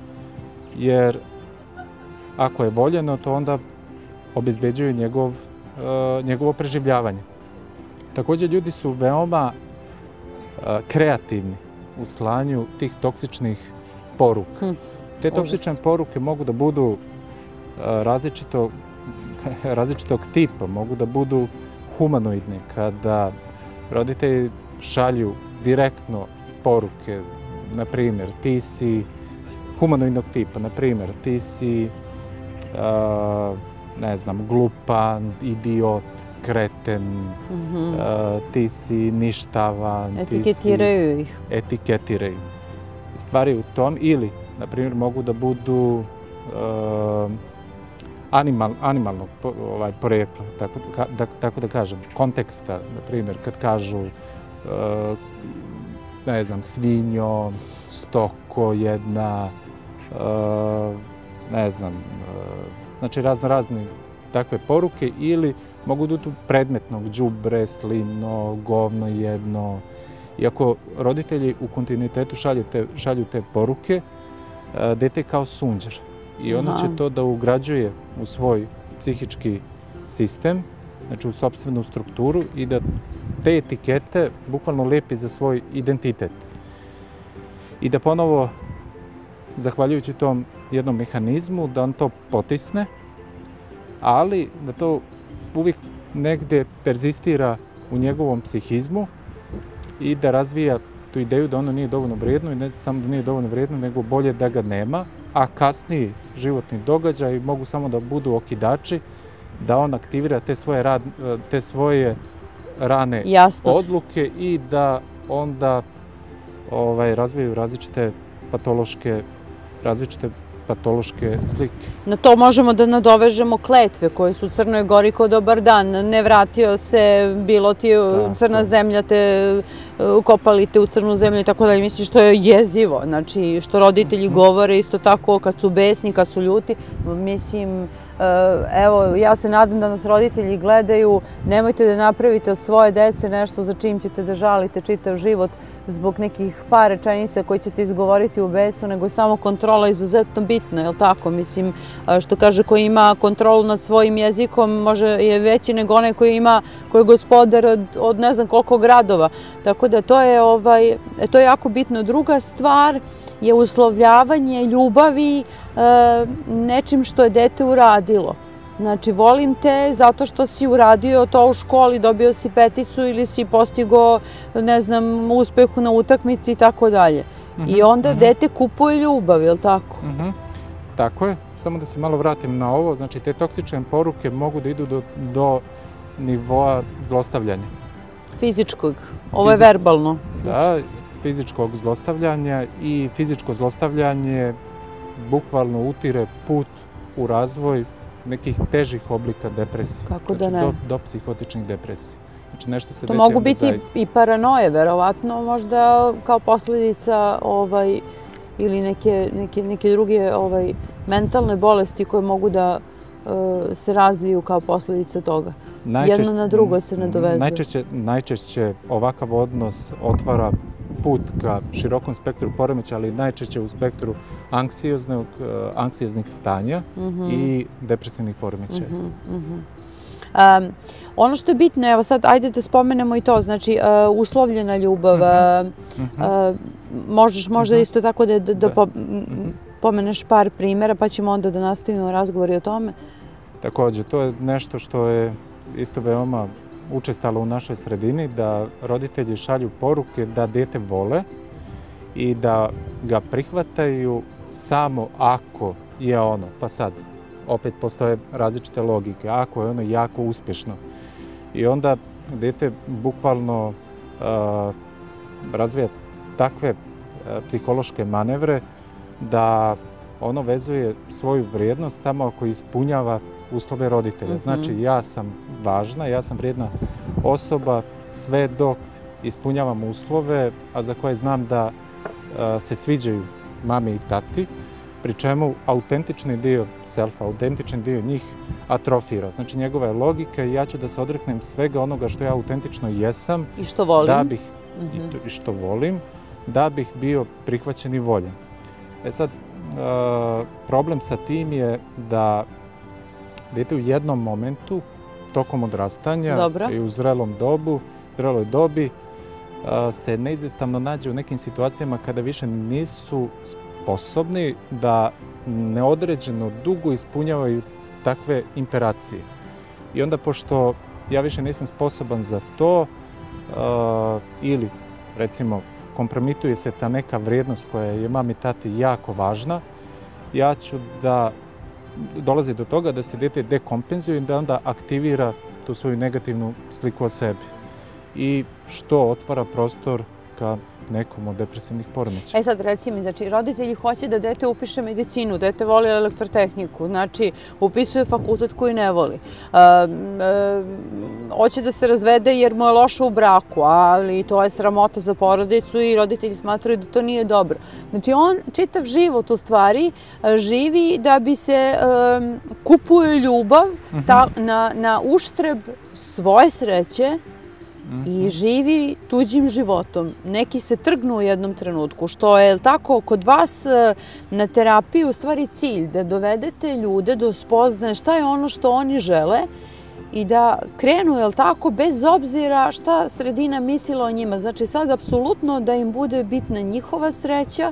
jer ako je voljeno, to onda obezbeđuje njegov, njegovo preživljavanje. Također, ljudi su veoma kreativni u slanju tih toksičnih poruka. Hm, Te toksične užas. poruke mogu da budu različito, različitog tipa, mogu da budu humanoidne, kada roditelji šalju direktno poruke, na primjer, ti si humanoidnog tipa, na primjer, ti si, uh, ne znam, glupan, idiot, kreten, mm-hmm. uh, ti si ništavan, etiketiraju ti si, ih. Etiketiraju. Stvari u tom, ili, na primjer, mogu da budu uh, animal, animalnog ovaj, porekla, tako da, tako da kažem, konteksta, na primjer, kad kažu uh, ne znam, svinjo, stoko jedna, uh, ne znam, uh, znači razno razne takve poruke, ili mogu da budu predmetnog, đubre, slino, govno jedno. I ako roditelji u kontinuitetu te, šalju te poruke, uh, dete je kao sunđer. I ono će to da ugrađuje u svoj psihički sistem, znači u sopstvenu strukturu, i da te etikete bukvalno lepi za svoj identitet. I da ponovo, zahvaljujući tom jednom mehanizmu, da on to potisne, ali da to uvijek negde perzistira u njegovom psihizmu i da razvija tu ideju da ono nije dovoljno vrijedno, i ne samo da nije dovoljno vrijedno, nego bolje da ga nema, a kasniji životni događaj mogu samo da budu okidači, da on aktivira te svoje, rad, te svoje rane Jasno. odluke i da onda ovaj, razvijaju različite patološke, različite patološke slike. Na to možemo da nadovežemo kletve koje su u Crnoj Gori ko dobar dan. Ne vratio se, bilo ti da, crna to. zemlja, te kopali te u crnu zemlju i tako dalje. Mislim što je jezivo. Znači što roditelji mm-hmm. govore isto tako kad su besni, kad su ljuti. Mislim, evo, ja se nadam da nas roditelji gledaju. Nemojte da napravite od svoje dece nešto za čim ćete da žalite čitav život zbog nekih par rečenica koje ćete izgovoriti u besu, nego je samo kontrola izuzetno bitna, je li tako? Mislim, što kaže, ko ima kontrolu nad svojim jezikom, može je veći nego onaj koji ima, koji je gospodar od, od ne znam koliko gradova. Tako da to je, ovaj, to je jako bitno. Druga stvar je uslovljavanje ljubavi e, nečim što je dete uradilo. Znači, volim te zato što si uradio to u školi, dobio si peticu ili si postigao, ne znam, uspehu na utakmici i tako dalje. I onda mm-hmm. dete kupuje ljubav, je li tako? Mm-hmm. Tako je. Samo da se malo vratim na ovo. Znači, te toksične poruke mogu da idu do, do nivoa zlostavljanja. Fizičkog. Ovo je Fizi... verbalno. Da, fizičkog zlostavljanja, i fizičko zlostavljanje bukvalno utire put u razvoj nekih težih oblika depresije. Kako znači, da ne? Do, do psihotičnih depresija. Znači nešto se to desi mogu biti zaista. i paranoje, verovatno, možda kao posljedica ovaj, ili neke, neke, neke druge ovaj, mentalne bolesti koje mogu da uh, se razviju kao posljedica toga. Najčešće, Jedno na drugo se nadovezuje. Najčešće, najčešće ovakav odnos otvara put ka širokom spektru poremećaja, ali najčešće u spektru anksioznog, anksioznih stanja mm-hmm. i depresivnih poremećaja. Mm-hmm, mm-hmm. Um, ono što je bitno, evo sad, ajde da spomenemo i to, znači uh, uslovljena ljubav, mm-hmm. uh, možeš možda mm-hmm. isto tako da, da, da po, mm-hmm. pomeneš par primjera, pa ćemo onda da nastavimo razgovor i o tome. Također, to je nešto što je isto veoma učestalo u našoj sredini, da roditelji šalju poruke da dete vole i da ga prihvataju samo ako je ono, pa sad, opet postoje različite logike, ako je ono jako uspješno. I onda dete bukvalno uh, razvija takve uh, psihološke manevre da ono vezuje svoju vrijednost tamo ako ispunjava uslove roditelja. Mm-hmm. Znači, ja sam važna, ja sam vrijedna osoba sve dok ispunjavam uslove, a za koje znam da se sviđaju mami i tati, pri čemu autentični dio selfa, autentični dio njih atrofira. Znači njegova je logika i ja ću da se odreknem svega onoga što ja autentično jesam. I što volim. Da bih, i što volim, da bih bio prihvaćen i voljen. E sad, problem sa tim je da dete u jednom momentu, tokom odrastanja i u zrelom dobu, zreloj dobi, se neizostavno nađe u nekim situacijama kada više nisu sposobni da neodređeno dugo ispunjavaju takve imperacije. I onda, pošto ja više nisam sposoban za to, ili, recimo, kompromituje se ta neka vrijednost koja je mami i tati jako važna, ja ću da dolazi do toga da se dete dekompenzuje i da onda aktivira tu svoju negativnu sliku o sebi. I što otvara prostor ka nekom od depresivnih poremećaja. E sad, reci mi, znači, roditelji hoće da dete upiše medicinu, dete voli elektrotehniku, znači, upisuje fakultet koji ne voli. Hoće da se razvede jer mu je loše u braku, ali to je sramota za porodicu i roditelji smatraju da to nije dobro. Znači, on čitav život u stvari živi da bi se kupuje ljubav na uštreb svoje sreće i živi tuđim životom. Neki se trgnu u jednom trenutku, što je tako kod vas na terapiji u stvari cilj, da dovedete ljude do spoznaje šta je ono što oni žele i da krenu, je li tako, bez obzira šta sredina mislila o njima. Znači sad apsolutno da im bude bitna njihova sreća,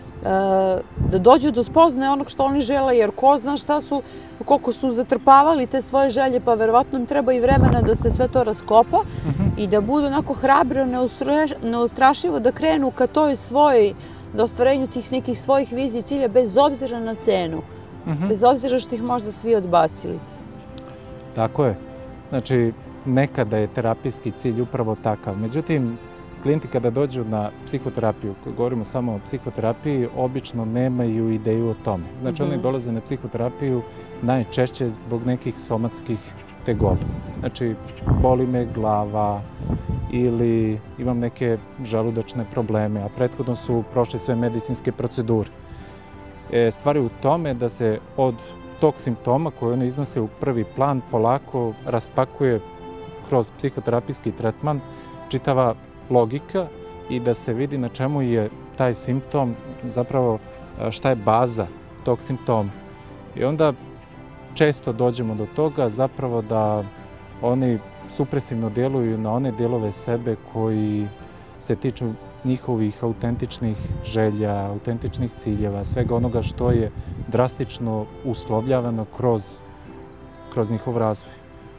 da dođu do spoznaje onog što oni žele, jer ko zna šta su, koliko su zatrpavali te svoje želje, pa verovatno im treba i vremena da se sve to raskopa i da budu onako hrabro, neustrašivo da krenu ka toj svojoj, da ostvarenju tih nekih svojih vizija i cilja, bez obzira na cenu, bez obzira što ih možda svi odbacili. Tako je. Znači, nekada je terapijski cilj upravo takav. Međutim, klijenti kada dođu na psihoterapiju, govorimo samo o psihoterapiji, obično nemaju ideju o tome. Znači, oni dolaze na psihoterapiju najčešće zbog nekih somatskih tegoba. Znači, boli me glava ili imam neke želudačne probleme, a prethodno su prošle sve medicinske procedure. Stvar je u tome da se od tog simptoma koje oni iznose u prvi plan polako raspakuje kroz psihoterapijski tretman čitava logika i da se vidi na čemu je taj simptom, zapravo šta je baza tog simptoma. I onda često dođemo do toga zapravo da oni supresivno djeluju na one dijelove sebe koji se tiču njihovih autentičnih želja, autentičnih ciljeva, svega onoga što je drastično uslovljavano kroz, kroz njihov razvoj.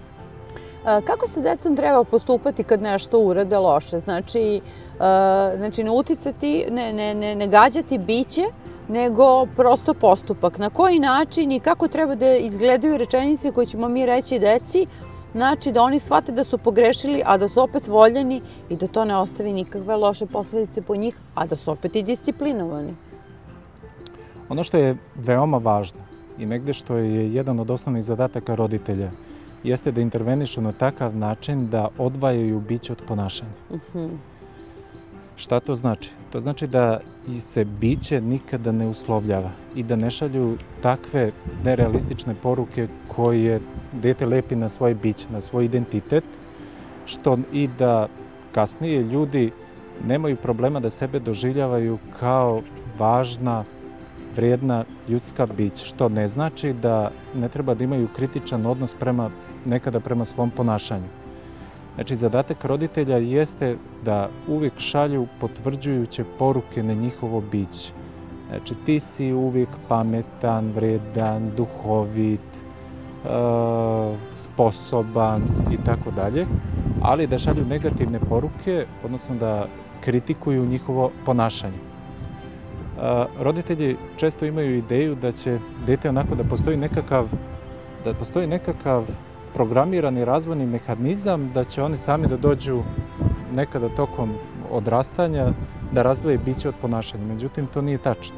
Kako se decom treba postupati kad nešto urade loše? Znači, znači ne uticati, ne, ne, ne, ne gađati biće, nego prosto postupak. Na koji način i kako treba da izgledaju rečenice koje ćemo mi reći deci, znači da oni shvate da su pogrešili, a da su opet voljeni i da to ne ostavi nikakve loše posledice po njih, a da su opet i disciplinovani. Ono što je veoma važno i negde što je jedan od osnovnih zadataka roditelja jeste da intervenišu na takav način da odvajaju biće od ponašanja. Šta to znači? To znači da se biće nikada ne uslovljava i da ne šalju takve nerealistične poruke koje dete lepi na svoje biće, na svoj identitet, što i da kasnije ljudi nemaju problema da sebe doživljavaju kao važna, vrijedna ljudska bića, što ne znači da ne treba da imaju kritičan odnos prema, nekada prema svom ponašanju. Znači, zadatak roditelja jeste da uvijek šalju potvrđujuće poruke na njihovo biće. Znači, ti si uvijek pametan, vredan, duhovit, sposoban i tako dalje, ali da šalju negativne poruke, odnosno da kritikuju njihovo ponašanje. Roditelji često imaju ideju da će dete onako da postoji nekakav, da postoji nekakav programirani razvojni mehanizam, da će oni sami da dođu nekada tokom odrastanja da razdvoje biće od ponašanja. Međutim, to nije tačno.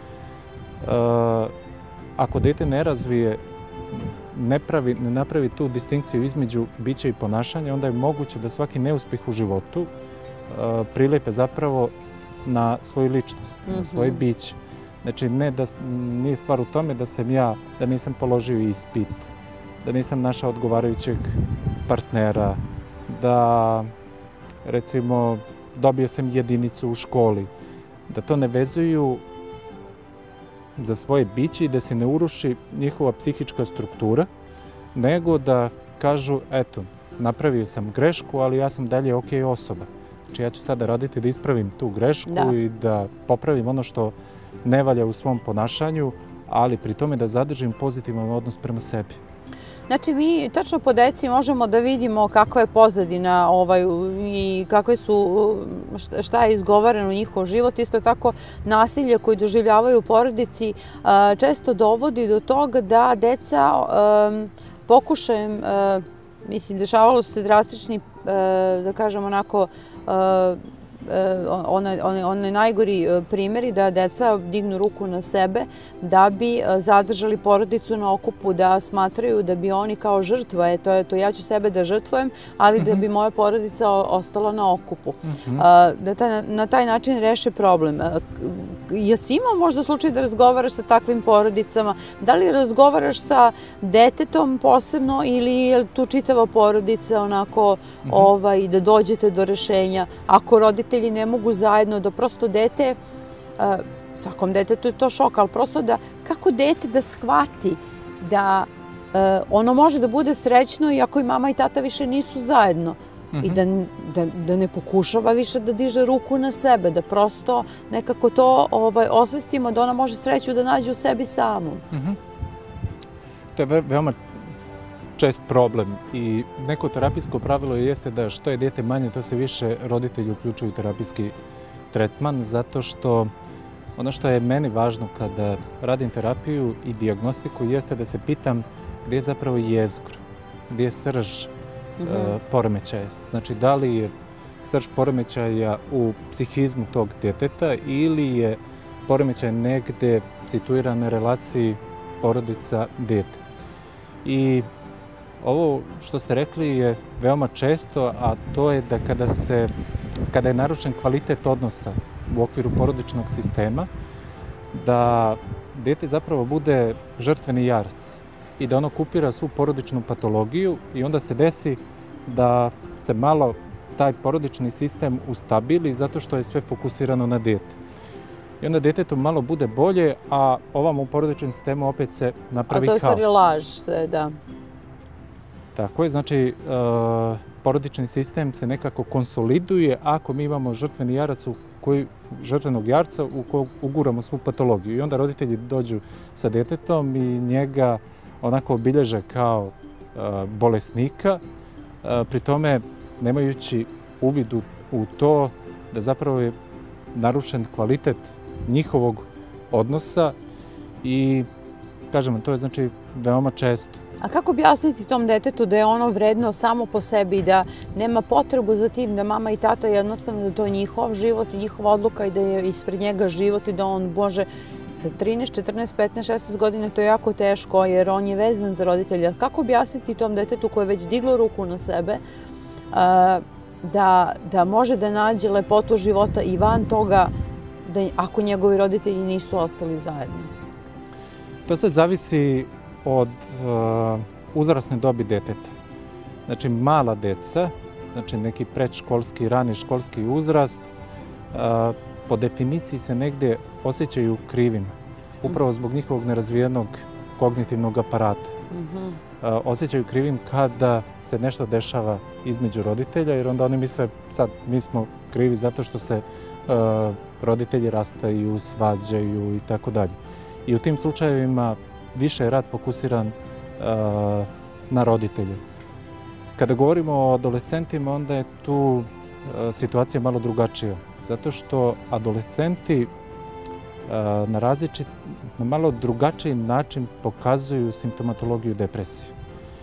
Ako dete ne razvije, ne, pravi, ne napravi tu distinkciju između bića i ponašanja, onda je moguće da svaki neuspjeh u životu prilepe zapravo na svoju ličnost, na svoje biće. Znači, ne da, nije stvar u tome da sam ja, da nisam položio ispit, da nisam našao odgovarajućeg partnera, da, recimo, dobio sam jedinicu u školi, da to ne vezuju za svoje biće i da se ne uruši njihova psihička struktura, nego da kažu, eto, napravio sam grešku, ali ja sam dalje ok osoba. Znači, ja ću sada raditi da ispravim tu grešku i da popravim ono što ne valja u svom ponašanju, ali pri tome da zadržim pozitivan odnos prema sebi. Znači, mi tačno po deci možemo da vidimo kakva je pozadina i kakve su, šta je izgovoreno u njihov život. Isto tako, nasilje koje doživljavaju u porodici često dovodi do toga da deca pokušajem, mislim, dešavalo su se drastični, da kažem onako, onaj najgori primjeri da deca dignu ruku na sebe da bi zadržali porodicu na okupu, da smatraju da bi oni kao žrtva, eto ja ću sebe da žrtvujem, ali da bi moja porodica ostala na okupu. Da na taj način reše problem. Jesi imao možda slučaj da razgovaraš sa takvim porodicama? Da li razgovaraš sa detetom posebno ili je tu čitava porodica onako da dođete do rešenja? Ako roditelji ne mogu zajedno, da prosto dete, svakom detetu je to šok, ali prosto da, kako dete da shvati da ono može da bude srećno i ako i mama i tata više nisu zajedno i da ne pokušava više da diže ruku na sebe, da prosto nekako to osvestimo da ona može sreću da nađe u sebi samom. To je veoma čest problem i neko terapijsko pravilo jeste da što je dijete manje, to se više roditelji uključuju u terapijski tretman, zato što ono što je meni važno kada radim terapiju i dijagnostiku jeste da se pitam gdje je zapravo jezgro, gdje je srž poremećaja. Znači, da li je srž poremećaja u psihizmu tog djeteta ili je poremećaj negdje situiran na relaciji porodica-dijete. I ovo što ste rekli je veoma često, a to je da kada se, kada je narušen kvalitet odnosa u okviru porodičnog sistema, da dijete zapravo bude žrtveni jarac i da ono kupira svu porodičnu patologiju i onda se desi da se malo taj porodični sistem ustabili zato što je sve fokusirano na dijete. I onda djetetu malo bude bolje, a ovam u porodičnom sistemu opet se napravi haos. A to je stvari laž sve, da. Tako je, znači porodični sistem se nekako konsoliduje ako mi imamo žrtveni jarac u koji, žrtvenog jarca u kojeg uguramo svu patologiju. I onda roditelji dođu sa djetetom i njega onako obilježe kao bolesnika, pri tome nemajući uvid u to da zapravo je narušen kvalitet njihovog odnosa i, kažemo, to je znači veoma često. A kako objasniti tom detetu da je ono vredno samo po sebi i da nema potrebu za tim, da mama i tata jednostavno da to je njihov život i njihova odluka i da je ispred njega život i da on može sa trinaest, četrnaest, petnaest, šesnaest godina, to je jako teško jer on je vezan za roditelja. Kako objasniti tom detetu koje je već diglo ruku na sebe da može da nađe lepotu života i van toga ako njegovi roditelji nisu ostali zajedno? To sad zavisi od uzrasne dobi deteta. Znači, mala deca, znači neki predškolski, rani školski uzrast, po definiciji se negdje osjećaju krivim, upravo zbog njihovog nerazvijenog kognitivnog aparata. Osjećaju krivim kada se nešto dešava između roditelja, jer onda oni misle sad mi smo krivi zato što se roditelji rastaju, svađaju i tako dalje. I u tim slučajevima više je rad fokusiran na roditelje. Kada govorimo o adolescentima, onda je tu situacija malo drugačija, zato što adolescenti na različit, na malo drugačiji način pokazuju simptomatologiju depresije.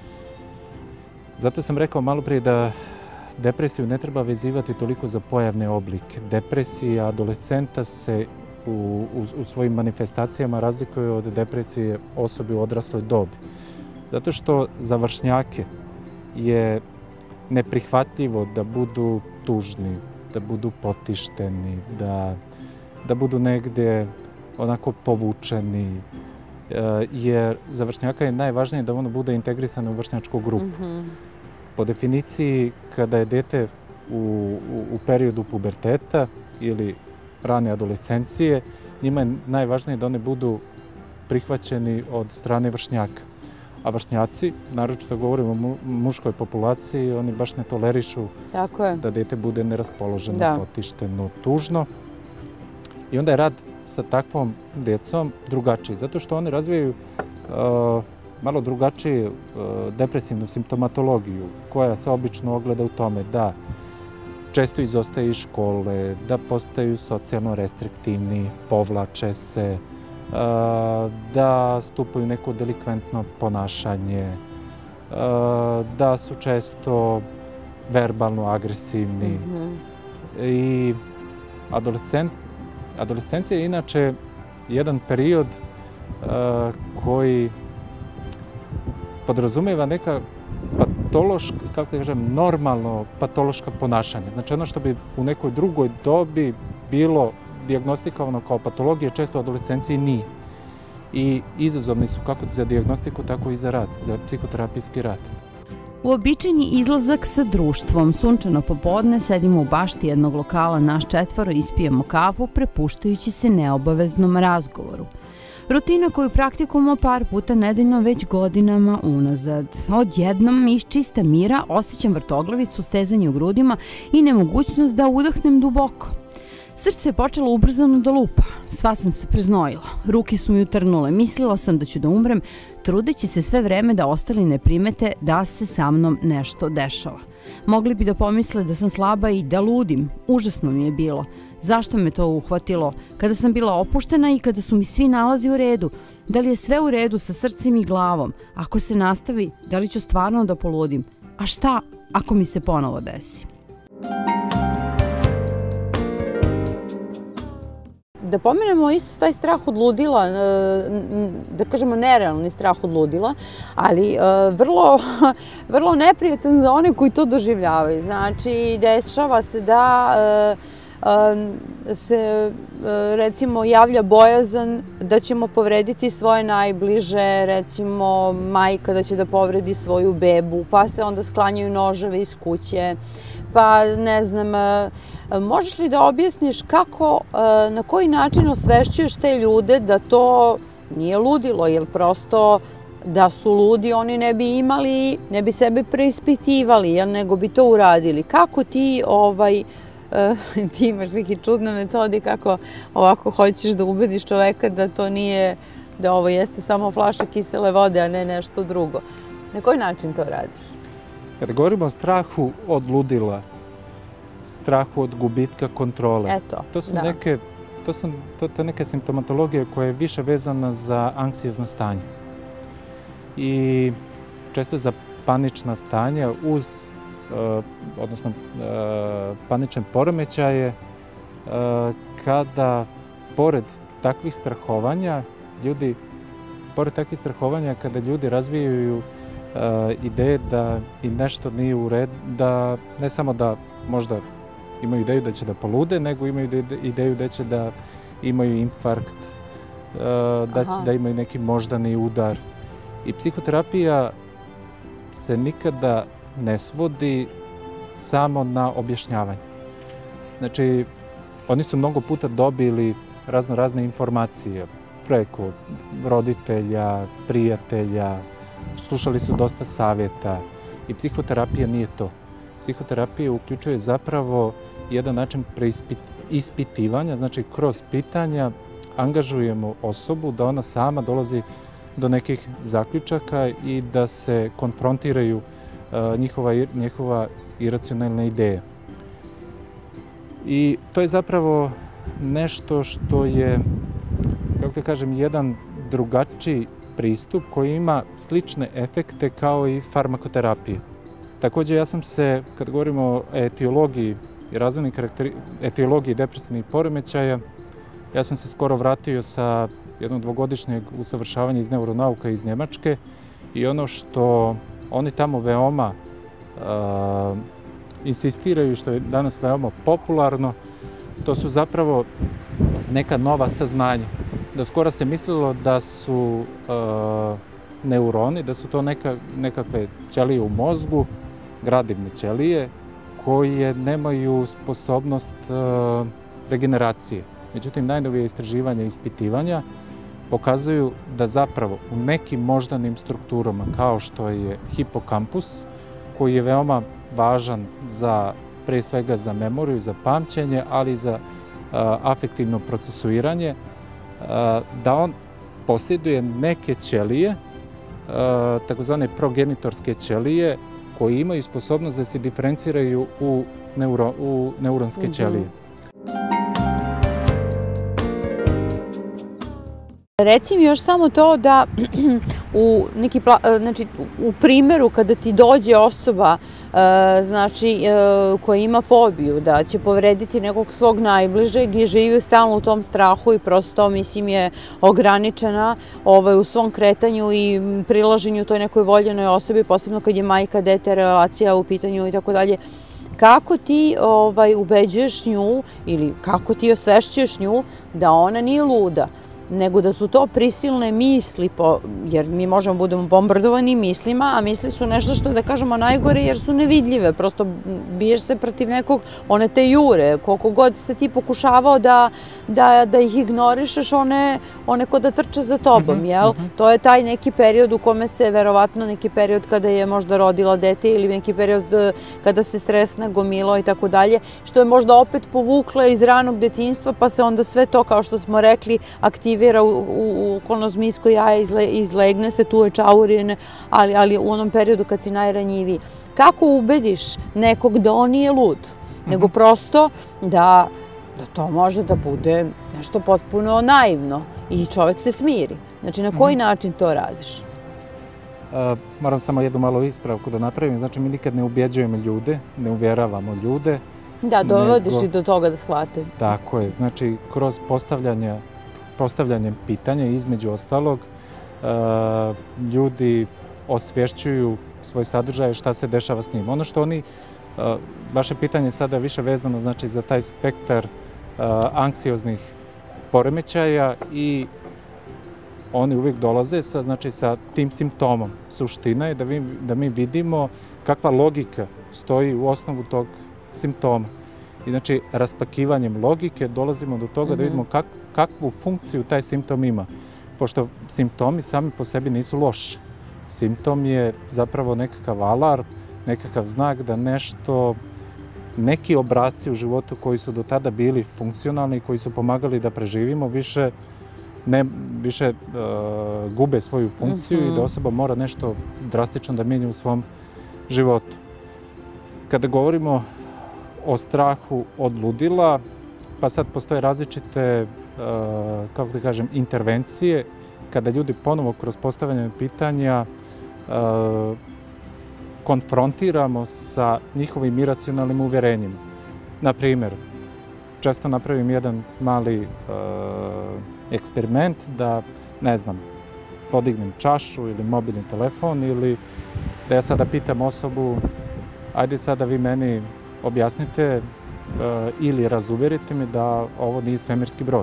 Zato sam rekao malo prije da depresiju ne treba vezivati toliko za pojavne oblike. Depresija adolescenta se u, u, u svojim manifestacijama razlikuje od depresije osobe u odrasloj dobi. Zato što za vršnjake je neprihvatljivo da budu tužni, da budu potišteni, da, da budu negde onako povučeni, jer za vršnjaka je najvažnije da ono bude integrisano u vršnjačku grupu. Mm-hmm. Po definiciji, kada je dete u, u, u periodu puberteta ili rane adolescencije, njima je najvažnije da one budu prihvaćeni od strane vršnjaka. A vršnjaci, naročito govorimo o muškoj populaciji, oni baš ne tolerišu da dete bude neraspoloženo, da. potišteno, tužno. I onda je rad sa takvom decom drugačiji, zato što oni razvijaju uh, malo drugačiju uh, depresivnu simptomatologiju, koja se obično ogleda u tome da često izostaju iz škole, da postaju socijalno restriktivni, povlače se, da stupaju u neko delikventno ponašanje, da su često verbalno agresivni. Mm-hmm. I adolescent, adolescencija je inače jedan period koji podrazumijeva neka patološka, kako da kažem, normalno patološka ponašanja. Znači ono što bi u nekoj drugoj dobi bilo dijagnostikovano kao patologija, često u adolescenciji nije. I izazovni su kako za dijagnostiku, tako i za rad, za psihoterapijski rad. Uobičajeni izlazak sa društvom. Sunčano popodne sedimo u bašti jednog lokala, naš četvoro, ispijemo kafu, prepuštajući se neobaveznom razgovoru. Rutina koju praktikujemo par puta nedeljno već godinama unazad. Odjednom iz čista mira osjećam vrtoglavicu, stezanje u grudima i nemogućnost da udahnem duboko. Srce je počelo ubrzano da lupa. Sva sam se preznojila. Ruke su mi utrnule. Mislila sam da ću da umrem, trudeći se sve vreme da ostali ne primete da se sa mnom nešto dešava. Mogli bi da pomisle da sam slaba i da ludim. Užasno mi je bilo. Zašto me to uhvatilo? Kada sam bila opuštena i kada su mi svi nalazi u redu. Da li je sve u redu sa srcem i glavom? Ako se nastavi, da li ću stvarno da poludim? A šta ako mi se ponovo desi? Da pomenemo isto taj strah od ludila, da kažemo nerealni strah od ludila, ali vrlo, vrlo neprijatan za one koji to doživljavaju. Znači, dešava se da se recimo javlja bojazan da ćemo povrediti svoje najbliže, recimo majka da će da povredi svoju bebu, pa se onda sklanjaju noževe iz kuće, pa ne znam, možeš li da objasniš kako, na koji način osvešćuješ te ljude da to nije ludilo, jer prosto da su ludi oni ne bi imali, ne bi sebe preispitivali, nego bi to uradili. Kako ti ovaj ti imaš neki čudne metode kako ovako hoćeš da ubediš čoveka da to nije, da ovo jeste samo flaša kisele vode, a ne nešto drugo. Na koji način to radiš? Kada govorimo o strahu od ludila, strahu od gubitka kontrole, Eto, to su da. neke, to su to, to neke simptomatologije koja je više vezana za anksiozna stanja. I često za panična stanja uz Uh, odnosno uh, panične poremećaje, uh, kada pored takvih strahovanja ljudi, pored takvih strahovanja kada ljudi razvijaju uh, ideje da im nešto nije u redu, da ne samo da možda imaju ideju da će da polude, nego imaju ideju da će da imaju infarkt, uh, da će da imaju neki moždani udar. I psihoterapija se nikada ne svodi samo na objašnjavanje. Znači, oni su mnogo puta dobili razno razne informacije preko roditelja, prijatelja, slušali su dosta savjeta i psihoterapija nije to. Psihoterapija uključuje zapravo jedan način preispitivanja, znači kroz pitanja angažujemo osobu da ona sama dolazi do nekih zaključaka i da se konfrontiraju njihova, njihova iracionalna ideja. I to je zapravo nešto što je, kako da kažem, jedan drugačiji pristup koji ima slične efekte kao i farmakoterapija. Također ja sam se, kad govorimo o etiologiji i razvojnoj karakteri, etiologiji depresivnih poremećaja, ja sam se skoro vratio sa jednog dvogodišnjeg usavršavanja iz neuronauka iz Njemačke i ono što oni tamo veoma uh, insistiraju, što je danas veoma popularno, to su zapravo neka nova saznanja. Do skora se mislilo da su uh, neuroni, da su to neka, nekakve ćelije u mozgu, gradivne ćelije, koje nemaju sposobnost uh, regeneracije. Međutim, najnovije istraživanja i ispitivanja pokazuju da zapravo u nekim moždanim strukturama, kao što je hipokampus, koji je veoma važan za, pre svega za memoriju, za pamćenje, ali i za uh, afektivno procesuiranje, uh, da on posjeduje neke ćelije, uh, takozvane progenitorske ćelije, koji imaju sposobnost da se diferenciraju u, neuro, u neuronske ćelije. Reci mi još samo to da u, neki, znači, u primjeru kada ti dođe osoba znači, koja ima fobiju da će povrediti nekog svog najbližeg i živi stalno u tom strahu i prosto, mislim, je ograničena ovaj, u svom kretanju i prilaženju toj nekoj voljenoj osobi, posebno kad je majka, dete, relacija u pitanju i tako dalje. Kako ti ovaj, ubeđuješ nju ili kako ti osvešćuješ nju da ona nije luda, nego da su to prisilne misli, jer mi možemo budemo bombardovani mislima, a misli su nešto što, da kažemo, najgore jer su nevidljive. Prosto biješ se protiv nekog, one te jure. Koliko god se ti pokušavao da, da, da ih ignorišeš, one, one ko da trče za tobom, jel? To je taj neki period u kome se, verovatno, neki period kada je možda rodila dete ili neki period kada se stres nagomilao i tako dalje, što je možda opet povukla iz ranog detinjstva, pa se onda sve to, kao što smo rekli, aktivira u, u, u kolonozmijsko jaje, izle, izlegne se, tu je čaurin, ali, ali u onom periodu kad si najranjiviji. Kako ubediš nekog da on nije lud, nego prosto da, da to može da bude nešto potpuno naivno i čovjek se smiri? Znači, na koji način to radiš? Uh, moram samo jednu malo ispravku da napravim. Znači, mi nikad ne ubjeđujemo ljude, ne uvjeravamo ljude. Da, dovodiš nego, i do toga da shvate. Tako je. Znači, kroz postavljanje postavljanjem pitanja, između ostalog, ljudi osvješćuju svoj sadržaj, šta se dešava s njim. Ono što oni, vaše pitanje sada je više vezano, znači, za taj spektar anksioznih poremećaja i oni uvijek dolaze sa, znači, sa tim simptomom. Suština je da, vi, da mi vidimo kakva logika stoji u osnovu tog simptoma. I znači, raspakivanjem logike dolazimo do toga da vidimo kak, kakvu funkciju taj simptom ima. Pošto simptomi sami po sebi nisu loši. Simptom je zapravo nekakav alarm, nekakav znak da nešto, neki obrasci u životu koji su do tada bili funkcionalni, koji su pomagali da preživimo, više, ne, više uh, gube svoju funkciju mm-hmm. i da osoba mora nešto drastično da mijenja u svom životu. Kada govorimo o strahu od ludila, pa sad postoje različite, kako da kažem, intervencije, kada ljudi ponovo kroz postavljanje pitanja konfrontiramo sa njihovim iracionalnim uvjerenjima. Naprimjer, često napravim jedan mali eksperiment da, ne znam, podignem čašu ili mobilni telefon ili da ja sada pitam osobu, ajde sada vi meni objasnite ili razuvjerite mi da ovo nije svemirski brod.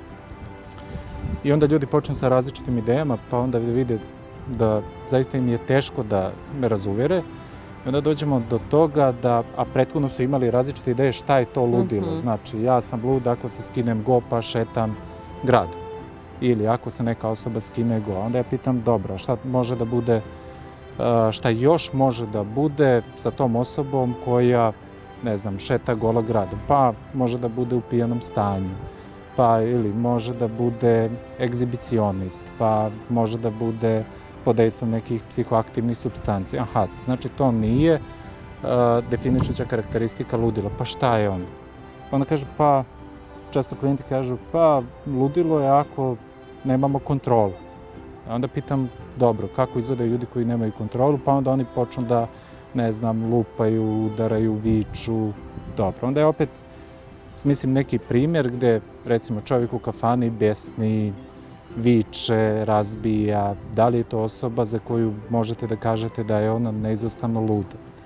I onda ljudi počnu sa različitim idejama, pa onda vide da zaista im je teško da me razuvjere. I onda dođemo do toga da, a prethodno su imali različite ideje šta je to ludilo. Mm-hmm. Znači, ja sam lud ako se skinem go pa šetam gradu. Ili ako se neka osoba skine go. Onda ja pitam, dobro, šta može da bude, šta još može da bude sa tom osobom koja, ne znam, šeta gola gradom, pa može da bude u pijanom stanju, pa ili može da bude egzibicionist, pa može da bude pod dejstvom nekih psihoaktivnih supstanci. Aha, znači to nije uh, definišuća karakteristika ludila. Pa šta je onda? Pa onda kaže, pa, često klijenti kažu, pa ludilo je ako nemamo kontrolu. A onda pitam, dobro, kako izgledaju ljudi koji nemaju kontrolu, pa onda oni počnu da, ne znam, lupaju, udaraju, viču, dobro. Onda je opet, smislim, neki primjer gdje, recimo, čovjek u kafani besni, viče, razbija, da li je to osoba za koju možete da kažete da je ona neizostavno luda.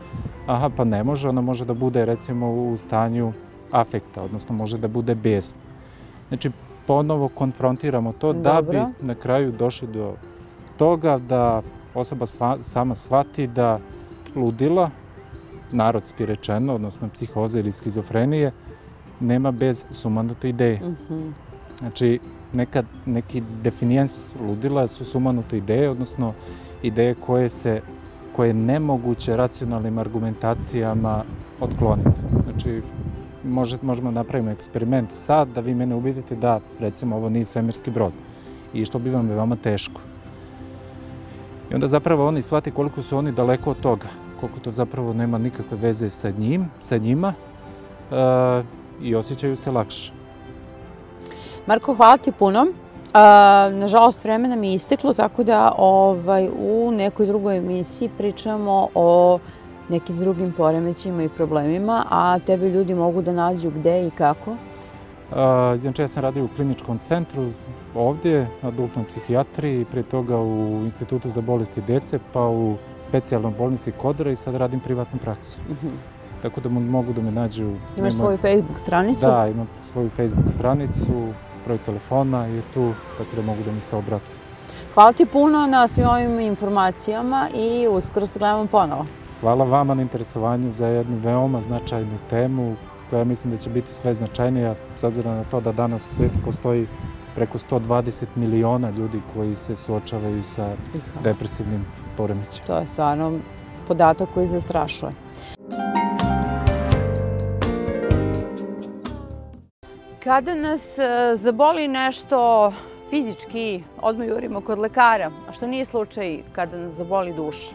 aha, pa ne može, ona može da bude recimo u stanju afekta, odnosno može da bude besna. Znači, ponovo konfrontiramo to da bi na kraju došli do toga da osoba sama shvati da ludila, narodski rečeno, odnosno psihoze ili skizofrenije, nema bez sumanute ideje. Znači, nekad neki definijens ludila su sumanute ideje, odnosno ideje koje se koje je nemoguće racionalnim argumentacijama otkloniti. Znači, možemo napraviti eksperiment sad da vi mene ubedite da, recimo, ovo nije svemirski brod. I što bi vam veoma teško. I onda zapravo oni shvati koliko su oni daleko od toga, koliko to zapravo nema nikakve veze sa njim, sa njima i osjećaju se lakše. Marko, hvala ti puno. Nažalost, vremena mi je isteklo, tako da u nekoj drugoj emisiji pričamo o nekim drugim poremećima i problemima, a tebe ljudi mogu da nađu gde i kako? Znači, ja sam radio u kliničkom centru ovdje, na adultnoj psihijatriji, prije toga u Institutu za bolesti dece, pa u specijalnoj bolnici Kodra i sad radim privatnu praksu. Tako da mogu da me nađu... Imaš svoju Facebook stranicu? Da, imam svoju Facebook stranicu, broj telefona je tu, tako da mogu da mi se obrati. Hvala ti puno na svim ovim informacijama i uskoro se gledamo ponovo. Hvala vama na interesovanju za jednu veoma značajnu temu koja mislim da će biti sve značajnija s obzirom na to da danas u svijetu postoji preko sto dvadeset miliona ljudi koji se suočavaju sa depresivnim poremećajem. To je stvarno podatak koji zastrašuje. Kada nas zaboli nešto fizički, odmah jurimo kod lekara, a što nije slučaj kada nas zaboli duša.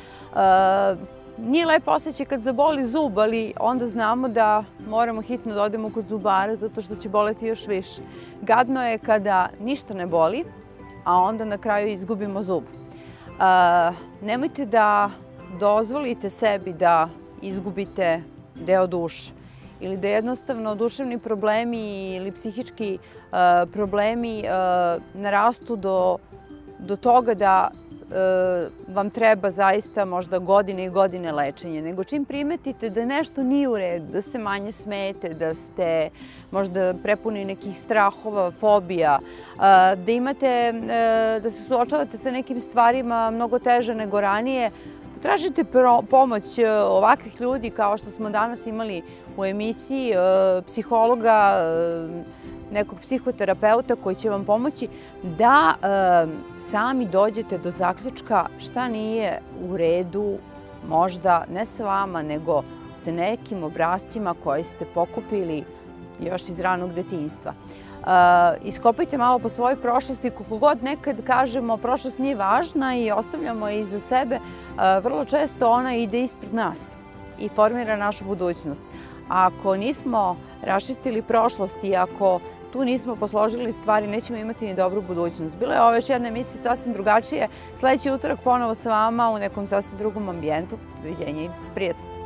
Nije lepo osjećaj kad zaboli zub, ali onda znamo da moramo hitno da odemo kod zubara zato što će boleti još više. Gadno je kada ništa ne boli, a onda na kraju izgubimo zub. Nemojte da dozvolite sebi da izgubite deo duše ili da jednostavno duševni problemi ili psihički problemi narastu do toga da vam treba zaista možda godine i godine lečenja, nego čim primetite da nešto nije u redu, da se manje smete, da ste možda prepuni nekih strahova, fobija, da imate, da se suočavate sa nekim stvarima mnogo teže nego ranije, potražite pomoć ovakvih ljudi kao što smo danas imali u emisiji, psihologa, nekog psihoterapeuta koji će vam pomoći da sami dođete do zaključka šta nije u redu, možda ne sa vama, nego sa nekim obrascima koje ste pokupili još iz ranog detinjstva. Iskopajte malo po svojoj prošlosti, koliko god nekad kažemo prošlost nije važna i ostavljamo je iza sebe, vrlo često ona ide ispred nas i formira našu budućnost. Ako nismo raščistili prošlost i ako tu nismo posložili stvari, nećemo imati ni dobru budućnost. Bila je ova još jedna emisija sasvim drugačije. Sljedeći utorak ponovo sa vama u nekom sasvim drugom ambijentu. Doviđenja i prijatno.